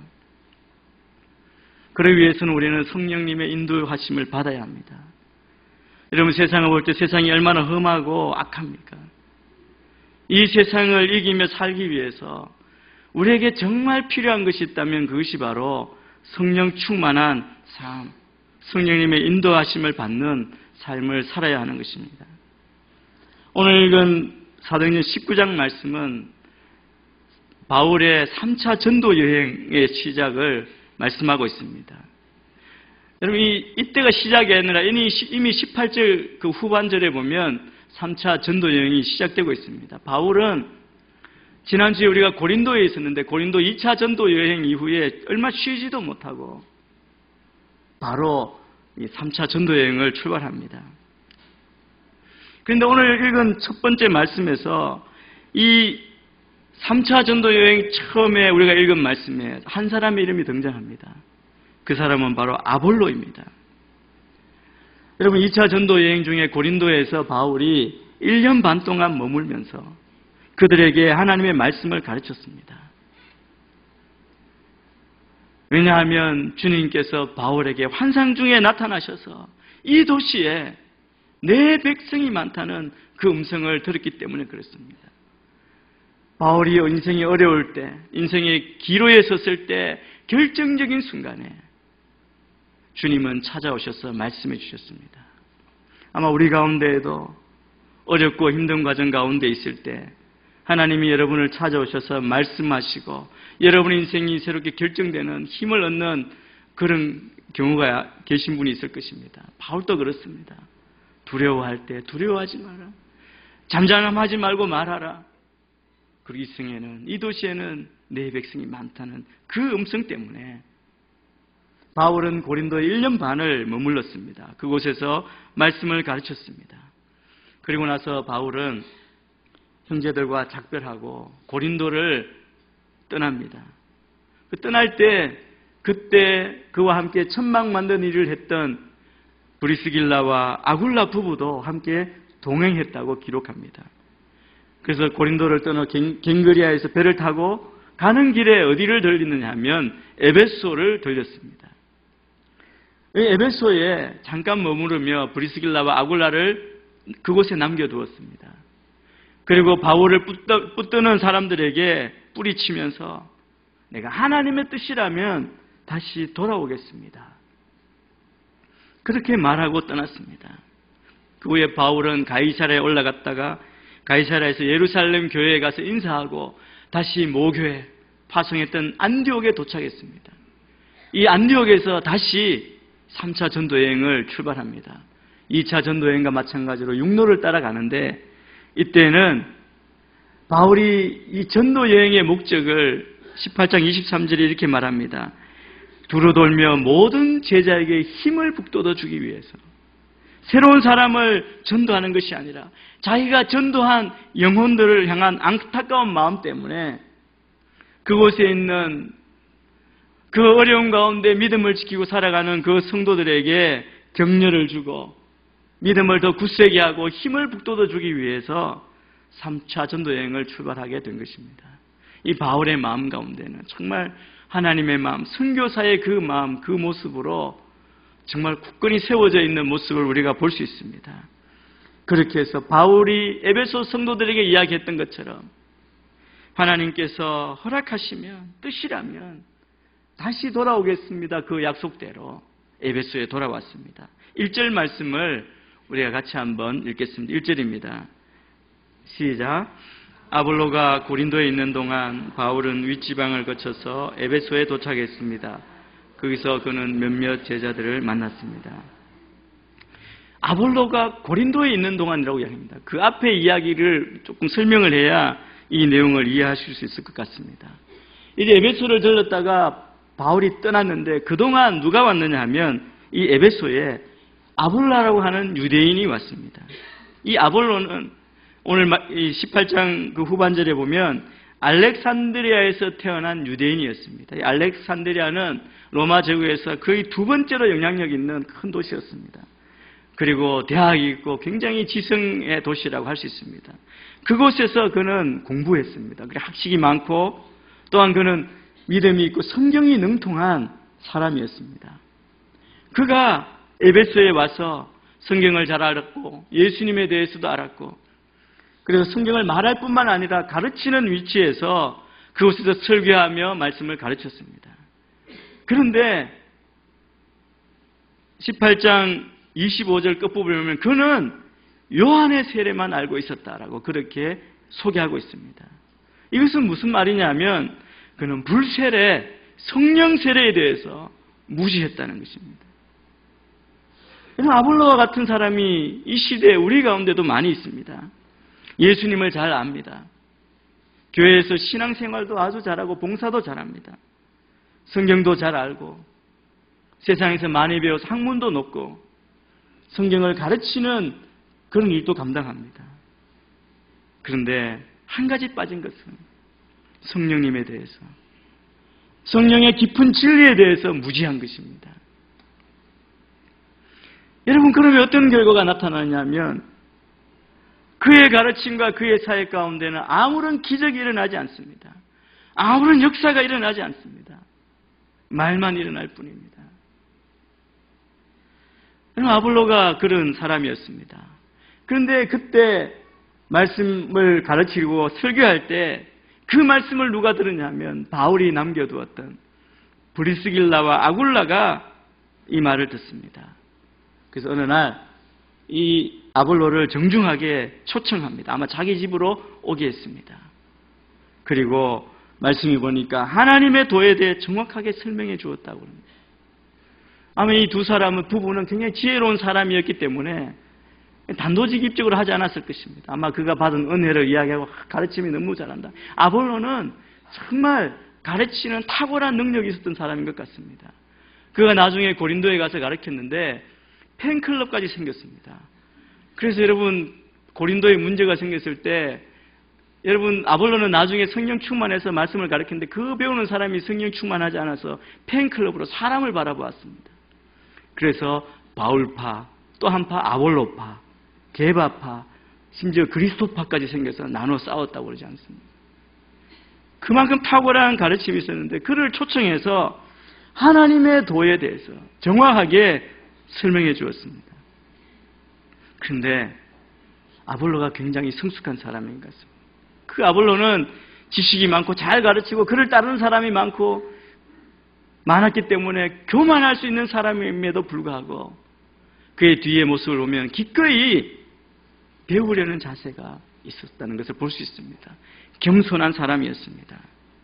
그러기 위해서는 우리는 성령님의 인도하심을 받아야 합니다. 여러분, 세상을 볼 때 세상이 얼마나 험하고 악합니까? 이 세상을 이기며 살기 위해서 우리에게 정말 필요한 것이 있다면 그것이 바로 성령 충만한 삶, 성령님의 인도하심을 받는 삶을 살아야 하는 것입니다. 오늘 읽은 사도행전 십구 장 말씀은 바울의 삼 차 전도 여행의 시작을 말씀하고 있습니다. 여러분, 이, 이때가 시작이 아니라 이미, 이미 십팔 절 그 후반절에 보면 삼 차 전도 여행이 시작되고 있습니다. 바울은 지난주에 우리가 고린도에 있었는데 고린도 이 차 전도 여행 이후에 얼마 쉬지도 못하고 바로 이 삼 차 전도 여행을 출발합니다. 그런데 오늘 읽은 첫 번째 말씀에서 이 삼 차 전도 여행 처음에 우리가 읽은 말씀에 한 사람의 이름이 등장합니다. 그 사람은 바로 아볼로입니다. 여러분, 이 차 전도 여행 중에 고린도에서 바울이 일 년 반 동안 머물면서 그들에게 하나님의 말씀을 가르쳤습니다. 왜냐하면 주님께서 바울에게 환상 중에 나타나셔서 이 도시에 내 백성이 많다는 그 음성을 들었기 때문에 그렇습니다. 바울이 인생이 어려울 때, 인생의 기로에 섰을 때 결정적인 순간에 주님은 찾아오셔서 말씀해 주셨습니다. 아마 우리 가운데에도 어렵고 힘든 과정 가운데 있을 때 하나님이 여러분을 찾아오셔서 말씀하시고 여러분의 인생이 새롭게 결정되는 힘을 얻는 그런 경우가 계신 분이 있을 것입니다. 바울도 그렇습니다. 두려워할 때 두려워하지 마라. 잠잠하지 말고 말하라. 그리고 이 성에는, 이 도시에는 내 백성이 많다는 그 음성 때문에 바울은 고린도에 일 년 반을 머물렀습니다. 그곳에서 말씀을 가르쳤습니다. 그리고 나서 바울은 형제들과 작별하고 고린도를 떠납니다. 그 떠날 때 그때 그와 함께 천막 만든 일을 했던 브리스길라와 아굴라 부부도 함께 동행했다고 기록합니다. 그래서 고린도를 떠나 갱그리아에서 배를 타고 가는 길에 어디를 들리느냐 하면 에베소를 들렸습니다. 에베소에 잠깐 머무르며 브리스길라와 아굴라를 그곳에 남겨두었습니다. 그리고 바울을 붙드는 사람들에게 뿌리치면서 내가 하나님의 뜻이라면 다시 돌아오겠습니다. 그렇게 말하고 떠났습니다. 그 후에 바울은 가이사랴에 올라갔다가 가이사랴에서 예루살렘 교회에 가서 인사하고 다시 모교회 파송했던 안디옥에 도착했습니다. 이 안디옥에서 다시 삼 차 전도여행을 출발합니다. 이 차 전도여행과 마찬가지로 육로를 따라가는데 이때는 바울이 이 전도여행의 목적을 십팔 장 이십삼 절에 이렇게 말합니다. 두루 돌며 모든 제자에게 힘을 북돋워 주기 위해서 새로운 사람을 전도하는 것이 아니라 자기가 전도한 영혼들을 향한 안타까운 마음 때문에 그곳에 있는 그 어려운 가운데 믿음을 지키고 살아가는 그 성도들에게 격려를 주고 믿음을 더 굳세게 하고 힘을 북돋워 주기 위해서 삼 차 전도여행을 출발하게 된 것입니다. 이 바울의 마음 가운데는 정말 하나님의 마음, 선교사의 그 마음, 그 모습으로 정말 굳건히 세워져 있는 모습을 우리가 볼 수 있습니다. 그렇게 해서 바울이 에베소 성도들에게 이야기했던 것처럼 하나님께서 허락하시면, 뜻이라면 다시 돌아오겠습니다. 그 약속대로 에베소에 돌아왔습니다. 일 절 말씀을 우리가 같이 한번 읽겠습니다. 일 절입니다. 시작. 아볼로가 고린도에 있는 동안 바울은 윗지방을 거쳐서 에베소에 도착했습니다. 거기서 그는 몇몇 제자들을 만났습니다. 아볼로가 고린도에 있는 동안이라고 이야기합니다. 그 앞에 이야기를 조금 설명을 해야 이 내용을 이해하실 수 있을 것 같습니다. 이제 에베소를 들렀다가 바울이 떠났는데 그동안 누가 왔느냐 하면 이 에베소에 아볼로라고 하는 유대인이 왔습니다. 이 아볼로는 오늘 십팔 장 그 후반절에 보면 알렉산드리아에서 태어난 유대인이었습니다. 이 알렉산드리아는 로마 제국에서 거의 두 번째로 영향력 있는 큰 도시였습니다. 그리고 대학이 있고 굉장히 지성의 도시라고 할 수 있습니다. 그곳에서 그는 공부했습니다. 그리고 학식이 많고 또한 그는 믿음이 있고 성경이 능통한 사람이었습니다. 그가 에베소에 와서 성경을 잘 알았고 예수님에 대해서도 알았고 그래서 성경을 말할 뿐만 아니라 가르치는 위치에서 그곳에서 설교하며 말씀을 가르쳤습니다. 그런데 십팔 장 이십오 절 끝부분에 보면 그는 요한의 세례만 알고 있었다라고 그렇게 소개하고 있습니다. 이것은 무슨 말이냐면 그는 불세례, 성령 세례에 대해서 무시했다는 것입니다. 아볼로와 같은 사람이 이 시대에 우리 가운데도 많이 있습니다. 예수님을 잘 압니다. 교회에서 신앙생활도 아주 잘하고 봉사도 잘합니다. 성경도 잘 알고 세상에서 많이 배워서 학문도 높고 성경을 가르치는 그런 일도 감당합니다. 그런데 한 가지 빠진 것은 성령님에 대해서, 성령의 깊은 진리에 대해서 무지한 것입니다. 여러분, 그러면 어떤 결과가 나타나냐면 그의 가르침과 그의 사역 가운데는 아무런 기적이 일어나지 않습니다. 아무런 역사가 일어나지 않습니다. 말만 일어날 뿐입니다. 아볼로가 그런 사람이었습니다. 그런데 그때 말씀을 가르치고 설교할 때 그 말씀을 누가 들으냐면 바울이 남겨두었던 브리스길라와 아굴라가 이 말을 듣습니다. 그래서 어느 날 이 아볼로를 정중하게 초청합니다. 아마 자기 집으로 오게 했습니다. 그리고 말씀이 보니까 하나님의 도에 대해 정확하게 설명해 주었다고 합니다. 아마 이 두 사람은 부부는 굉장히 지혜로운 사람이었기 때문에 단도직입적으로 하지 않았을 것입니다. 아마 그가 받은 은혜를 이야기하고 가르침이 너무 잘한다. 아볼로는 정말 가르치는 탁월한 능력이 있었던 사람인 것 같습니다. 그가 나중에 고린도에 가서 가르쳤는데 팬클럽까지 생겼습니다. 그래서 여러분 고린도에 문제가 생겼을 때 여러분 아볼로는 나중에 성령 충만해서 말씀을 가르쳤는데 그 배우는 사람이 성령 충만하지 않아서 팬클럽으로 사람을 바라보았습니다. 그래서 바울파, 또 한파 아볼로파, 게바파, 심지어 그리스도파까지 생겨서 나눠 싸웠다고 그러지 않습니다. 그만큼 탁월한 가르침이 있었는데 그를 초청해서 하나님의 도에 대해서 정확하게 설명해 주었습니다. 그런데 아볼로가 굉장히 성숙한 사람인 것 같습니다. 그 아볼로는 지식이 많고 잘 가르치고 그를 따르는 사람이 많고 많았기 때문에 교만할 수 있는 사람임에도 불구하고 그의 뒤의 모습을 보면 기꺼이 배우려는 자세가 있었다는 것을 볼 수 있습니다. 겸손한 사람이었습니다.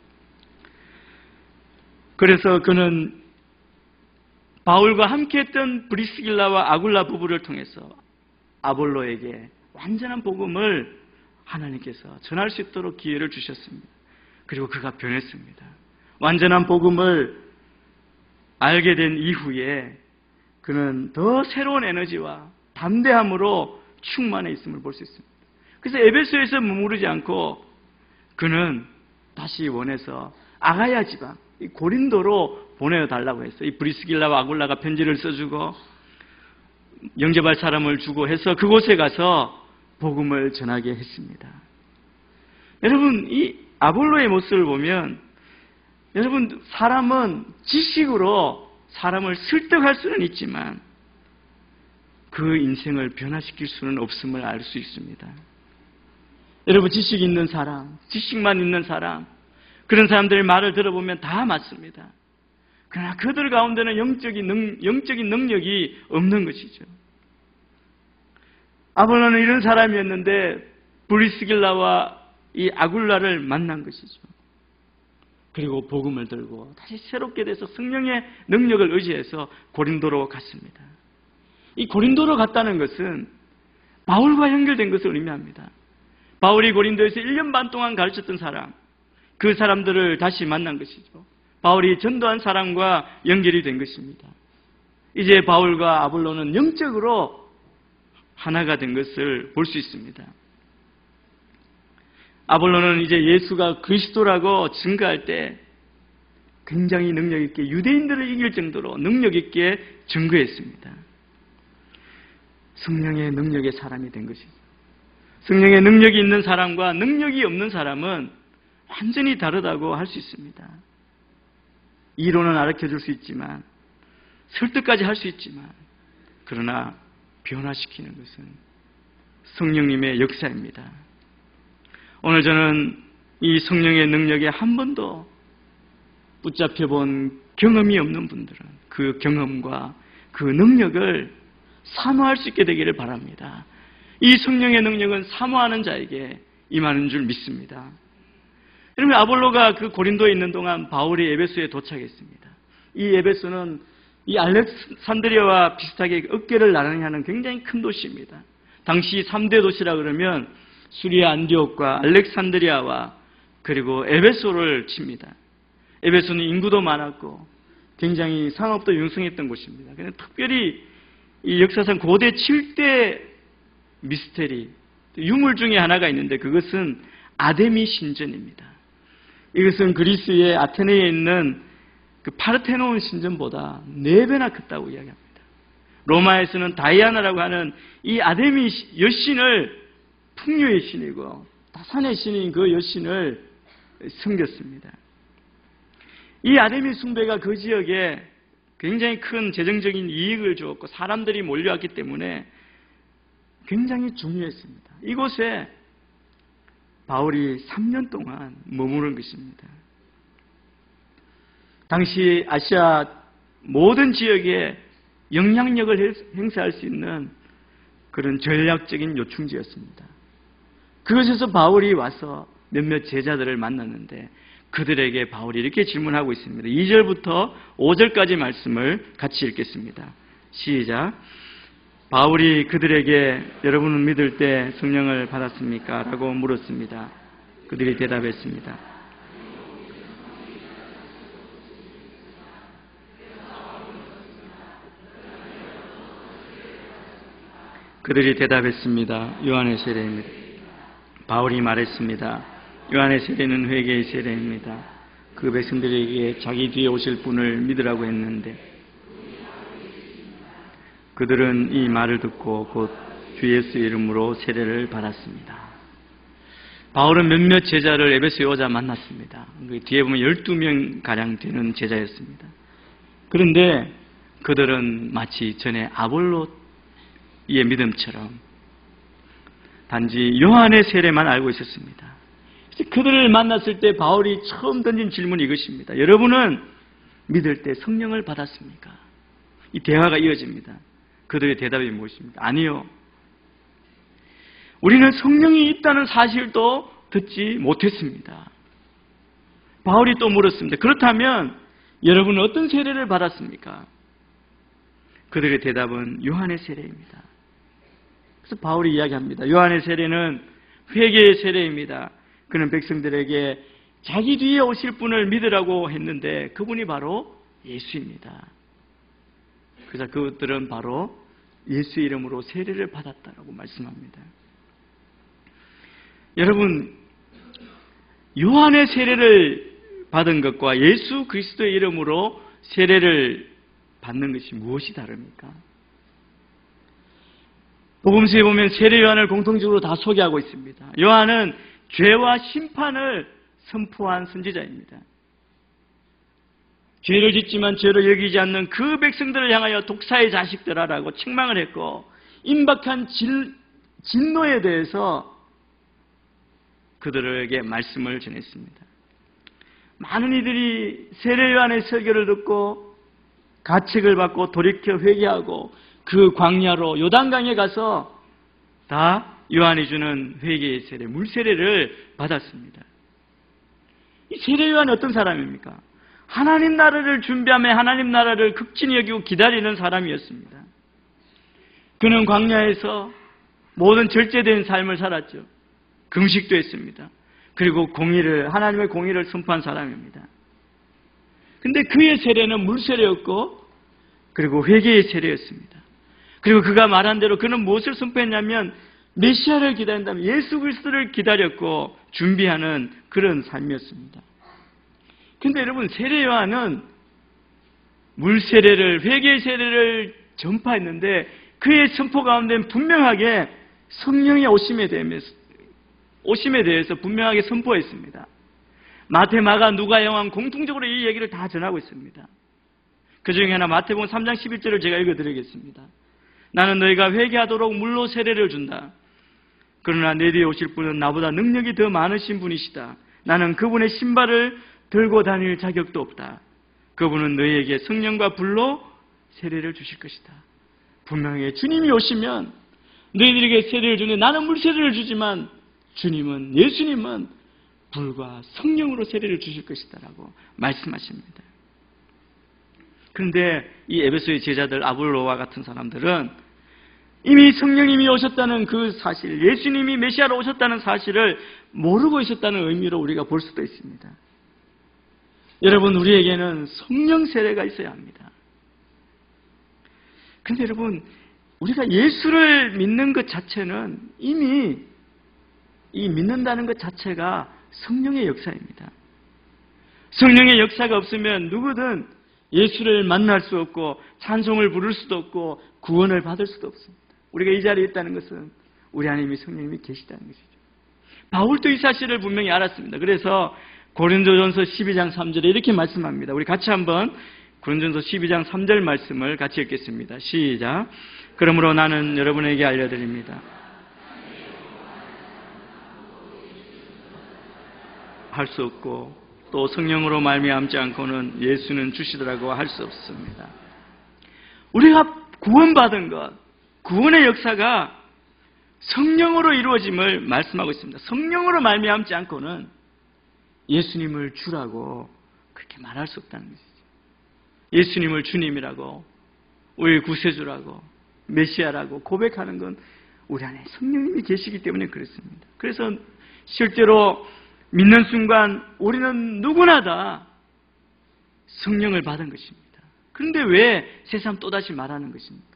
그래서 그는 바울과 함께했던 브리스길라와 아굴라 부부를 통해서 아볼로에게 완전한 복음을 하나님께서 전할 수 있도록 기회를 주셨습니다. 그리고 그가 변했습니다. 완전한 복음을 알게 된 이후에 그는 더 새로운 에너지와 담대함으로 충만해 있음을 볼 수 있습니다. 그래서 에베소에서 머무르지 않고 그는 다시 원해서 아가야 지방, 이 고린도로 보내달라고 했어요. 이 브리스길라와 아굴라가 편지를 써주고 영접할 사람을 주고 해서 그곳에 가서 복음을 전하게 했습니다. 여러분, 이 아볼로의 모습을 보면 여러분, 사람은 지식으로 사람을 설득할 수는 있지만 그 인생을 변화시킬 수는 없음을 알 수 있습니다. 여러분, 지식 있는 사람, 지식만 있는 사람, 그런 사람들의 말을 들어보면 다 맞습니다. 그러나 그들 가운데는 영적인, 능, 영적인 능력이 없는 것이죠. 아볼로는 이런 사람이었는데 브리스길라와 이 아굴라를 만난 것이죠. 그리고 복음을 들고 다시 새롭게 돼서 성령의 능력을 의지해서 고린도로 갔습니다. 이 고린도로 갔다는 것은 바울과 연결된 것을 의미합니다. 바울이 고린도에서 일 년 반 동안 가르쳤던 사람, 그 사람들을 다시 만난 것이죠. 바울이 전도한 사람과 연결이 된 것입니다. 이제 바울과 아볼로는 영적으로 하나가 된 것을 볼 수 있습니다. 아볼로는 이제 예수가 그리스도라고 증거할 때 굉장히 능력 있게 유대인들을 이길 정도로 능력 있게 증거했습니다. 성령의 능력의 사람이 된 것이죠. 성령의 능력이 있는 사람과 능력이 없는 사람은 완전히 다르다고 할 수 있습니다. 이론은 알려줄 수 있지만 설득까지 할 수 있지만 그러나 변화시키는 것은 성령님의 역사입니다. 오늘 저는 이 성령의 능력에 한 번도 붙잡혀 본 경험이 없는 분들은 그 경험과 그 능력을 사모할 수 있게 되기를 바랍니다. 이 성령의 능력은 사모하는 자에게 임하는 줄 믿습니다. 여러분, 아볼로가 그 고린도에 있는 동안 바울이 에베소에 도착했습니다. 이 에베소는 이 알렉산드리아와 비슷하게 어깨를 나란히 하는 굉장히 큰 도시입니다. 당시 삼 대 도시라 그러면 수리아 안디옥과 알렉산드리아와 그리고 에베소를 칩니다. 에베소는 인구도 많았고 굉장히 상업도 융성했던 곳입니다. 그냥 특별히 이 역사상 고대 칠 대 미스테리, 유물 중에 하나가 있는데 그것은 아데미 신전입니다. 이것은 그리스의 아테네에 있는 그 파르테논 신전보다 네 배나 컸다고 이야기합니다. 로마에서는 다이아나라고 하는 이 아데미 여신을 풍요의 신이고 다산의 신인 그 여신을 섬겼습니다. 이 아데미 숭배가 그 지역에 굉장히 큰 재정적인 이익을 주었고 사람들이 몰려왔기 때문에 굉장히 중요했습니다. 이곳에 바울이 삼 년 동안 머무른 것입니다. 당시 아시아 모든 지역에 영향력을 행사할 수 있는 그런 전략적인 요충지였습니다. 그것에서 바울이 와서 몇몇 제자들을 만났는데 그들에게 바울이 이렇게 질문하고 있습니다. 이 절부터 오 절까지 말씀을 같이 읽겠습니다. 시작. 바울이 그들에게 여러분은 믿을 때 성령을 받았습니까? 라고 물었습니다. 그들이 대답했습니다. 그들이 대답했습니다. 요한의 세례입니다. 바울이 말했습니다. 요한의 세례는 회개의 세례입니다. 그 백성들에게 자기 뒤에 오실 분을 믿으라고 했는데 그들은 이 말을 듣고 곧 주 예수의 이름으로 세례를 받았습니다. 바울은 몇몇 제자를 에베소에 오자 만났습니다. 그 뒤에 보면 열두 명 가량 되는 제자였습니다. 그런데 그들은 마치 전에 아볼로의 믿음처럼 단지 요한의 세례만 알고 있었습니다. 그들을 만났을 때 바울이 처음 던진 질문이 이것입니다. 여러분은 믿을 때 성령을 받았습니까? 이 대화가 이어집니다. 그들의 대답이 무엇입니까? 아니요. 우리는 성령이 있다는 사실도 듣지 못했습니다. 바울이 또 물었습니다. 그렇다면 여러분은 어떤 세례를 받았습니까? 그들의 대답은 요한의 세례입니다. 그래서 바울이 이야기합니다. 요한의 세례는 회개의 세례입니다. 그는 백성들에게 자기 뒤에 오실 분을 믿으라고 했는데 그분이 바로 예수입니다. 그래서 그들은 바로 예수의 이름으로 세례를 받았다라고 말씀합니다. 여러분, 요한의 세례를 받은 것과 예수 그리스도의 이름으로 세례를 받는 것이 무엇이 다릅니까? 복음서에 보면 세례 요한을 공통적으로 다 소개하고 있습니다. 요한은 죄와 심판을 선포한 선지자입니다. 죄를 짓지만 죄로 여기지 않는 그 백성들을 향하여 독사의 자식들아라고 책망을 했고 임박한 질, 진노에 대해서 그들에게 말씀을 전했습니다. 많은 이들이 세례 요한의 설교를 듣고 가책을 받고 돌이켜 회개하고 그 광야로 요단강에 가서 다 요한이 주는 회개의 세례, 물세례를 받았습니다. 이 세례 요한은 어떤 사람입니까? 하나님 나라를 준비하며 하나님 나라를 극진히 여기고 기다리는 사람이었습니다. 그는 광야에서 모든 절제된 삶을 살았죠. 금식도 했습니다. 그리고 공의를, 하나님의 공의를 선포한 사람입니다. 근데 그의 세례는 물세례였고 그리고 회개의 세례였습니다. 그리고 그가 말한 대로 그는 무엇을 선포했냐면 메시아를 기다린다면 예수 그리스도를 기다렸고 준비하는 그런 삶이었습니다. 그런데 여러분, 세례 요한은 물세례를, 회개의 세례를 전파했는데 그의 선포 가운데는 분명하게 성령의 오심에 대해서, 오심에 대해서 분명하게 선포했습니다. 마태, 마가, 누가, 요한 공통적으로 이 얘기를 다 전하고 있습니다. 그 중에 하나 마태복음 삼 장 십일 절을 제가 읽어드리겠습니다. 나는 너희가 회개하도록 물로 세례를 준다. 그러나 내 뒤에 오실 분은 나보다 능력이 더 많으신 분이시다. 나는 그분의 신발을 들고 다닐 자격도 없다. 그분은 너희에게 성령과 불로 세례를 주실 것이다. 분명히 주님이 오시면 너희들에게 세례를 주는데 나는 물세례를 주지만 주님은, 예수님은 불과 성령으로 세례를 주실 것이다 라고 말씀하십니다. 그런데 이 에베소의 제자들 아볼로와 같은 사람들은 이미 성령님이 오셨다는 그 사실, 예수님이 메시아로 오셨다는 사실을 모르고 있었다는 의미로 우리가 볼 수도 있습니다. 여러분, 우리에게는 성령 세례가 있어야 합니다. 그런데 여러분, 우리가 예수를 믿는 것 자체는 이미 이 믿는다는 것 자체가 성령의 역사입니다. 성령의 역사가 없으면 누구든 예수를 만날 수 없고 찬송을 부를 수도 없고 구원을 받을 수도 없습니다. 우리가 이 자리에 있다는 것은 우리 안에 이미 성령님이 계시다는 것이죠. 바울도 이 사실을 분명히 알았습니다. 그래서 고린도전서 십이 장 삼 절에 이렇게 말씀합니다. 우리 같이 한번 고린도전서 십이 장 삼 절 말씀을 같이 읽겠습니다. 시작. 그러므로 나는 여러분에게 알려드립니다. 할 수 없고 또 성령으로 말미암지 않고는 예수는 주시더라고 할 수 없습니다. 우리가 구원받은 것, 구원의 역사가 성령으로 이루어짐을 말씀하고 있습니다. 성령으로 말미암지 않고는 예수님을 주라고 그렇게 말할 수 없다는 것이죠. 예수님을 주님이라고, 우리 구세주라고, 메시아라고 고백하는 건 우리 안에 성령님이 계시기 때문에 그렇습니다. 그래서 실제로 믿는 순간 우리는 누구나 다 성령을 받은 것입니다. 그런데 왜 새삼 또다시 말하는 것입니까?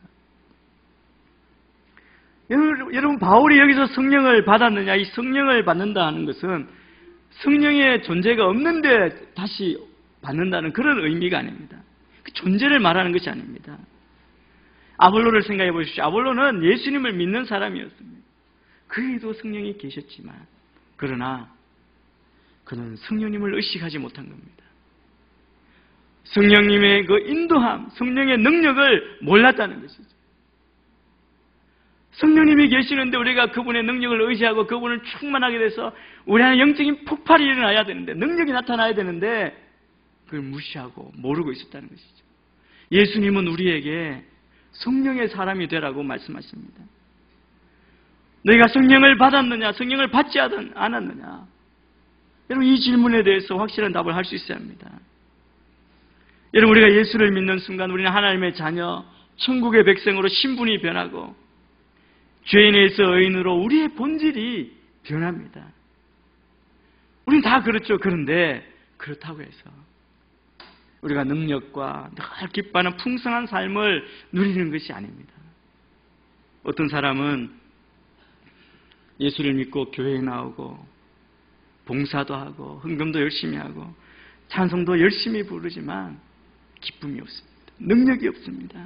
여러분, 바울이 여기서 성령을 받았느냐, 이 성령을 받는다 하는 것은 성령의 존재가 없는데 다시 받는다는 그런 의미가 아닙니다. 그 존재를 말하는 것이 아닙니다. 아볼로를 생각해 보십시오. 아볼로는 예수님을 믿는 사람이었습니다. 그에도 성령이 계셨지만, 그러나 그는 성령님을 의식하지 못한 겁니다. 성령님의 그 인도함, 성령의 능력을 몰랐다는 것이죠. 성령님이 계시는데 우리가 그분의 능력을 의지하고 그분을 충만하게 돼서 우리 안에 영적인 폭발이 일어나야 되는데, 능력이 나타나야 되는데 그걸 무시하고 모르고 있었다는 것이죠. 예수님은 우리에게 성령의 사람이 되라고 말씀하십니다. 너희가 성령을 받았느냐, 성령을 받지 않았느냐? 여러분, 이 질문에 대해서 확실한 답을 할 수 있어야 합니다. 여러분, 우리가 예수를 믿는 순간 우리는 하나님의 자녀, 천국의 백성으로 신분이 변하고 죄인에서 의인으로 우리의 본질이 변합니다. 우리는 다 그렇죠. 그런데 그렇다고 해서 우리가 능력과 늘 기뻐하는 풍성한 삶을 누리는 것이 아닙니다. 어떤 사람은 예수를 믿고 교회에 나오고 봉사도 하고 헌금도 열심히 하고 찬송도 열심히 부르지만 기쁨이 없습니다. 능력이 없습니다.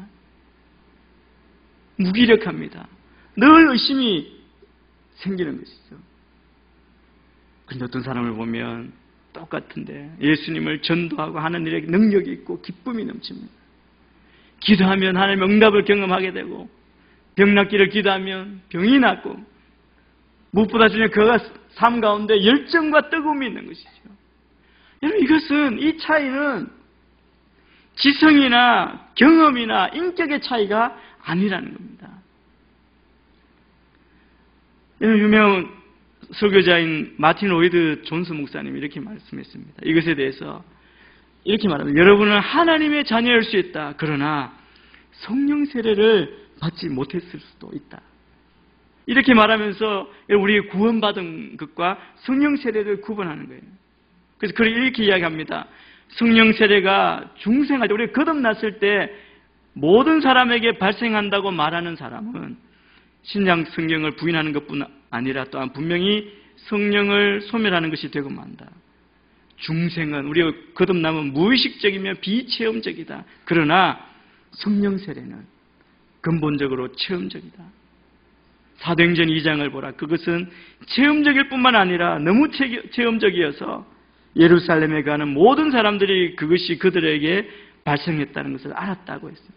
무기력합니다. 늘 의심이 생기는 것이죠. 그런데 어떤 사람을 보면 똑같은데 예수님을 전도하고 하는 일에 능력이 있고 기쁨이 넘칩니다. 기도하면 하나님의 응답을 경험하게 되고, 병 낫기를 기도하면 병이 낫고, 무엇보다 중요한 그가 삶 가운데 열정과 뜨거움이 있는 것이죠. 여러분, 이것은, 이 차이는 지성이나 경험이나 인격의 차이가 아니라는 겁니다. 유명 설교자인 마틴 로이드 존스 목사님이 이렇게 말씀했습니다. 이것에 대해서 이렇게 말합니다. 여러분은 하나님의 자녀일 수 있다. 그러나 성령 세례를 받지 못했을 수도 있다. 이렇게 말하면서 우리 구원받은 것과 성령 세례를 구분하는 거예요. 그래서 이렇게 이야기합니다. 성령 세례가 중생할 때, 우리가 거듭났을 때 모든 사람에게 발생한다고 말하는 사람은 신약 성경을 부인하는 것뿐 아니라 또한 분명히 성령을 소멸하는 것이 되고 만다. 중생은, 우리가 거듭나면 무의식적이며 비체험적이다. 그러나 성령 세례는 근본적으로 체험적이다. 사도행전 이 장을 보라. 그것은 체험적일 뿐만 아니라 너무 체험적이어서 예루살렘에 가는 모든 사람들이 그것이 그들에게 발생했다는 것을 알았다고 했습니다.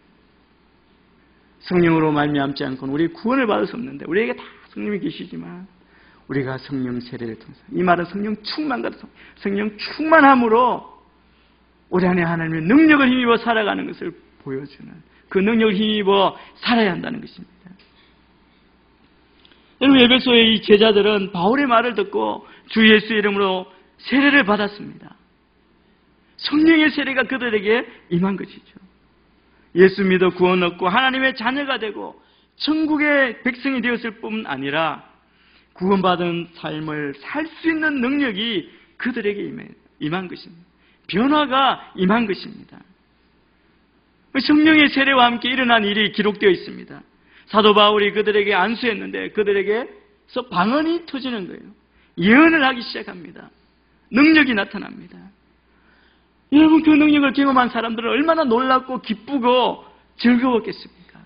성령으로 말미암지 않고는 우리 구원을 받을 수 없는데, 우리에게 다 성령이 계시지만 우리가 성령 세례를 통해서, 이 말은 성령 충만과 성령 충만함으로 우리 안에 하나님의 능력을 힘입어 살아가는 것을 보여주는, 그 능력을 힘입어 살아야 한다는 것입니다. 여러분, 에베소의 이 제자들은 바울의 말을 듣고 주 예수의 이름으로 세례를 받았습니다. 성령의 세례가 그들에게 임한 것이죠. 예수 믿어 구원 얻고 하나님의 자녀가 되고 천국의 백성이 되었을 뿐 아니라 구원받은 삶을 살 수 있는 능력이 그들에게 임한 것입니다. 변화가 임한 것입니다. 성령의 세례와 함께 일어난 일이 기록되어 있습니다. 사도 바울이 그들에게 안수했는데 그들에게서 방언이 터지는 거예요. 예언을 하기 시작합니다. 능력이 나타납니다. 여러분, 그 능력을 경험한 사람들은 얼마나 놀랍고 기쁘고 즐거웠겠습니까?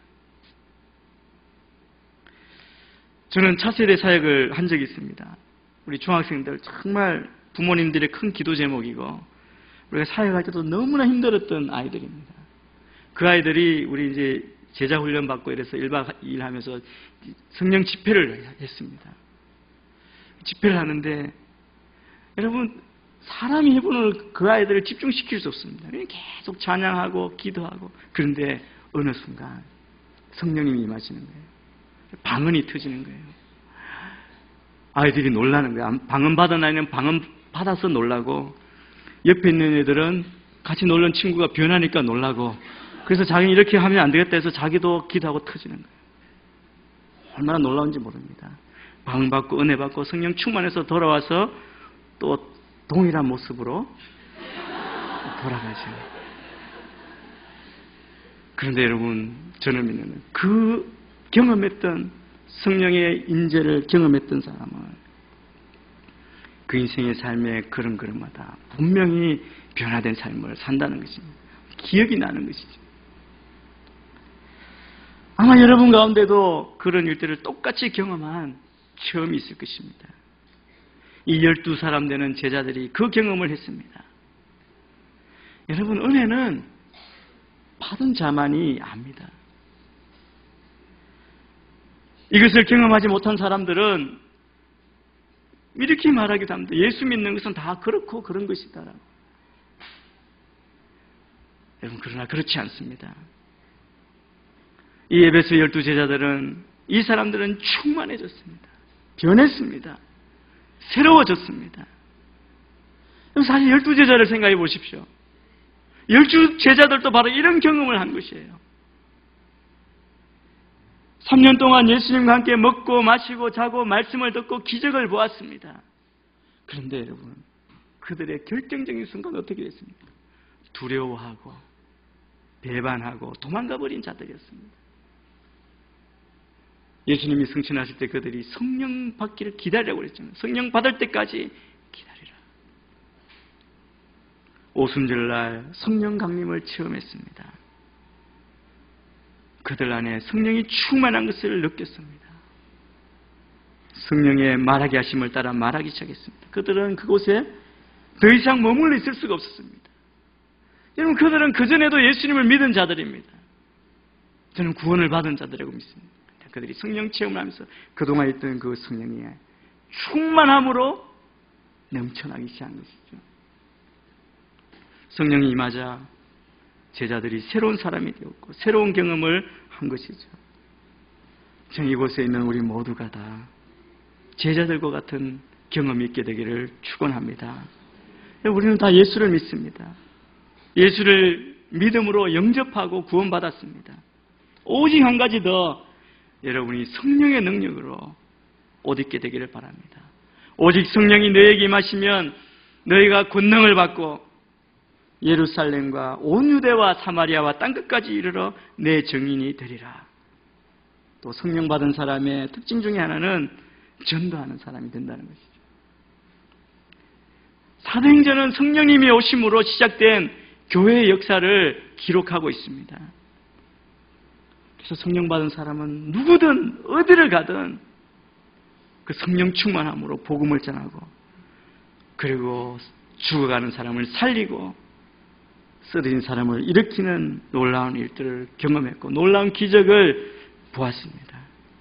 저는 차세대 사역을 한 적이 있습니다. 우리 중학생들 정말 부모님들의 큰 기도 제목이고 우리가 사역할 때도 너무나 힘들었던 아이들입니다. 그 아이들이 우리 이제 제자 훈련 받고 이래서 일 박 이 일 하면서 성령 집회를 했습니다. 집회를 하는데 여러분 사람이 해보는 그 아이들을 집중시킬 수 없습니다. 계속 찬양하고 기도하고 그런데 어느 순간 성령님이 임하시는 거예요. 방언이 터지는 거예요. 아이들이 놀라는 거예요. 방언 받은 아이는 방언 받아서 놀라고 옆에 있는 애들은 같이 놀던 친구가 변하니까 놀라고 그래서 자기는 이렇게 하면 안 되겠다 해서 자기도 기도하고 터지는 거예요. 얼마나 놀라운지 모릅니다. 방언 받고 은혜 받고 성령 충만해서 돌아와서 또 동일한 모습으로 돌아가죠. 그런데 여러분 저는 믿는 그 경험했던 성령의 인재를 경험했던 사람은 그 인생의 삶의 걸음걸음마다 분명히 변화된 삶을 산다는 것입니다. 기억이 나는 것이죠. 아마 여러분 가운데도 그런 일들을 똑같이 경험한 체험이 있을 것입니다. 이 열두 사람 되는 제자들이 그 경험을 했습니다. 여러분 은혜는 받은 자만이 압니다. 이것을 경험하지 못한 사람들은 이렇게 말하기도 합니다. 예수 믿는 것은 다 그렇고 그런 것이다라고. 여러분 그러나 그렇지 않습니다. 이 에베소 열두 제자들은 이 사람들은 충만해졌습니다. 변했습니다. 새로워졌습니다. 사실 열두 제자를 생각해 보십시오. 열두 제자들도 바로 이런 경험을 한 것이에요. 삼 년 동안 예수님과 함께 먹고 마시고 자고 말씀을 듣고 기적을 보았습니다. 그런데 여러분 그들의 결정적인 순간 어떻게 됐습니까? 두려워하고 배반하고 도망가 버린 자들이었습니다. 예수님이 승천하실 때 그들이 성령 받기를 기다리라고 그랬잖아요. 성령 받을 때까지 기다리라. 오순절날 성령 강림을 체험했습니다. 그들 안에 성령이 충만한 것을 느꼈습니다. 성령의 말하게 하심을 따라 말하기 시작했습니다. 그들은 그곳에 더 이상 머물러 있을 수가 없었습니다. 여러분 그들은 그전에도 예수님을 믿은 자들입니다. 저는 구원을 받은 자들이라고 믿습니다. 그들이 성령 체험을 하면서 그동안 있던 그 성령이 충만함으로 넘쳐나기 시작한 것이죠. 성령이 임하자 제자들이 새로운 사람이 되었고 새로운 경험을 한 것이죠. 저는 이곳에 있는 우리 모두가 다 제자들과 같은 경험이 있게 되기를 축원합니다. 우리는 다 예수를 믿습니다. 예수를 믿음으로 영접하고 구원받았습니다. 오직 한 가지 더 여러분이 성령의 능력으로 옷 입게 되기를 바랍니다. 오직 성령이 너에게 임하시면 너희가 권능을 받고 예루살렘과 온 유대와 사마리아와 땅끝까지 이르러 내 증인이 되리라. 또 성령 받은 사람의 특징 중에 하나는 전도하는 사람이 된다는 것이죠. 사도행전은 성령님이 오심으로 시작된 교회의 역사를 기록하고 있습니다. 그래서 성령 받은 사람은 누구든 어디를 가든 그 성령 충만함으로 복음을 전하고 그리고 죽어가는 사람을 살리고 쓰러진 사람을 일으키는 놀라운 일들을 경험했고 놀라운 기적을 보았습니다.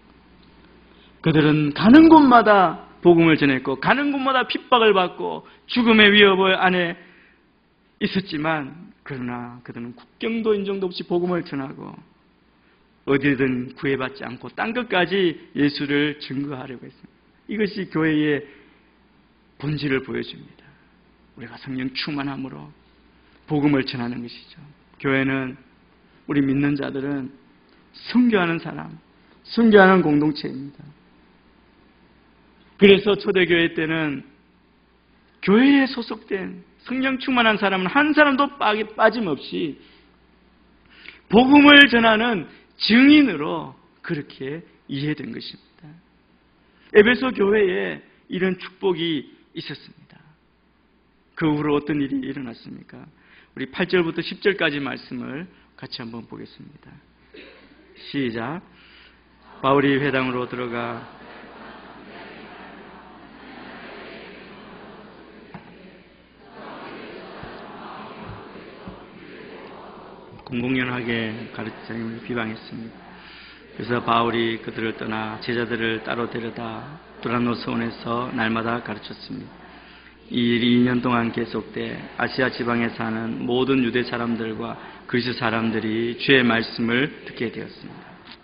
그들은 가는 곳마다 복음을 전했고 가는 곳마다 핍박을 받고 죽음의 위협을 안에 있었지만 그러나 그들은 국경도 인종도 없이 복음을 전하고 어디든 구애받지 않고 땅끝까지 예수를 증거하려고 했습니다. 이것이 교회의 본질을 보여줍니다. 우리가 성령 충만함으로 복음을 전하는 것이죠. 교회는 우리 믿는 자들은 선교하는 사람, 선교하는 공동체입니다. 그래서 초대교회 때는 교회에 소속된 성령 충만한 사람은 한 사람도 빠짐없이 복음을 전하는 증인으로 그렇게 이해된 것입니다. 에베소 교회에 이런 축복이 있었습니다. 그 후로 어떤 일이 일어났습니까? 우리 팔 절부터 십 절까지 말씀을 같이 한번 보겠습니다. 시작. 바울이 회당으로 들어가 공공연하게 가르치자님을 비방했습니다. 그래서 바울이 그들을 떠나 제자들을 따로 데려다 두란노 서원에서 날마다 가르쳤습니다. 이 일이 이 년 동안 계속돼 아시아 지방에 사는 모든 유대 사람들과 그리스 사람들이 주의 말씀을 듣게 되었습니다.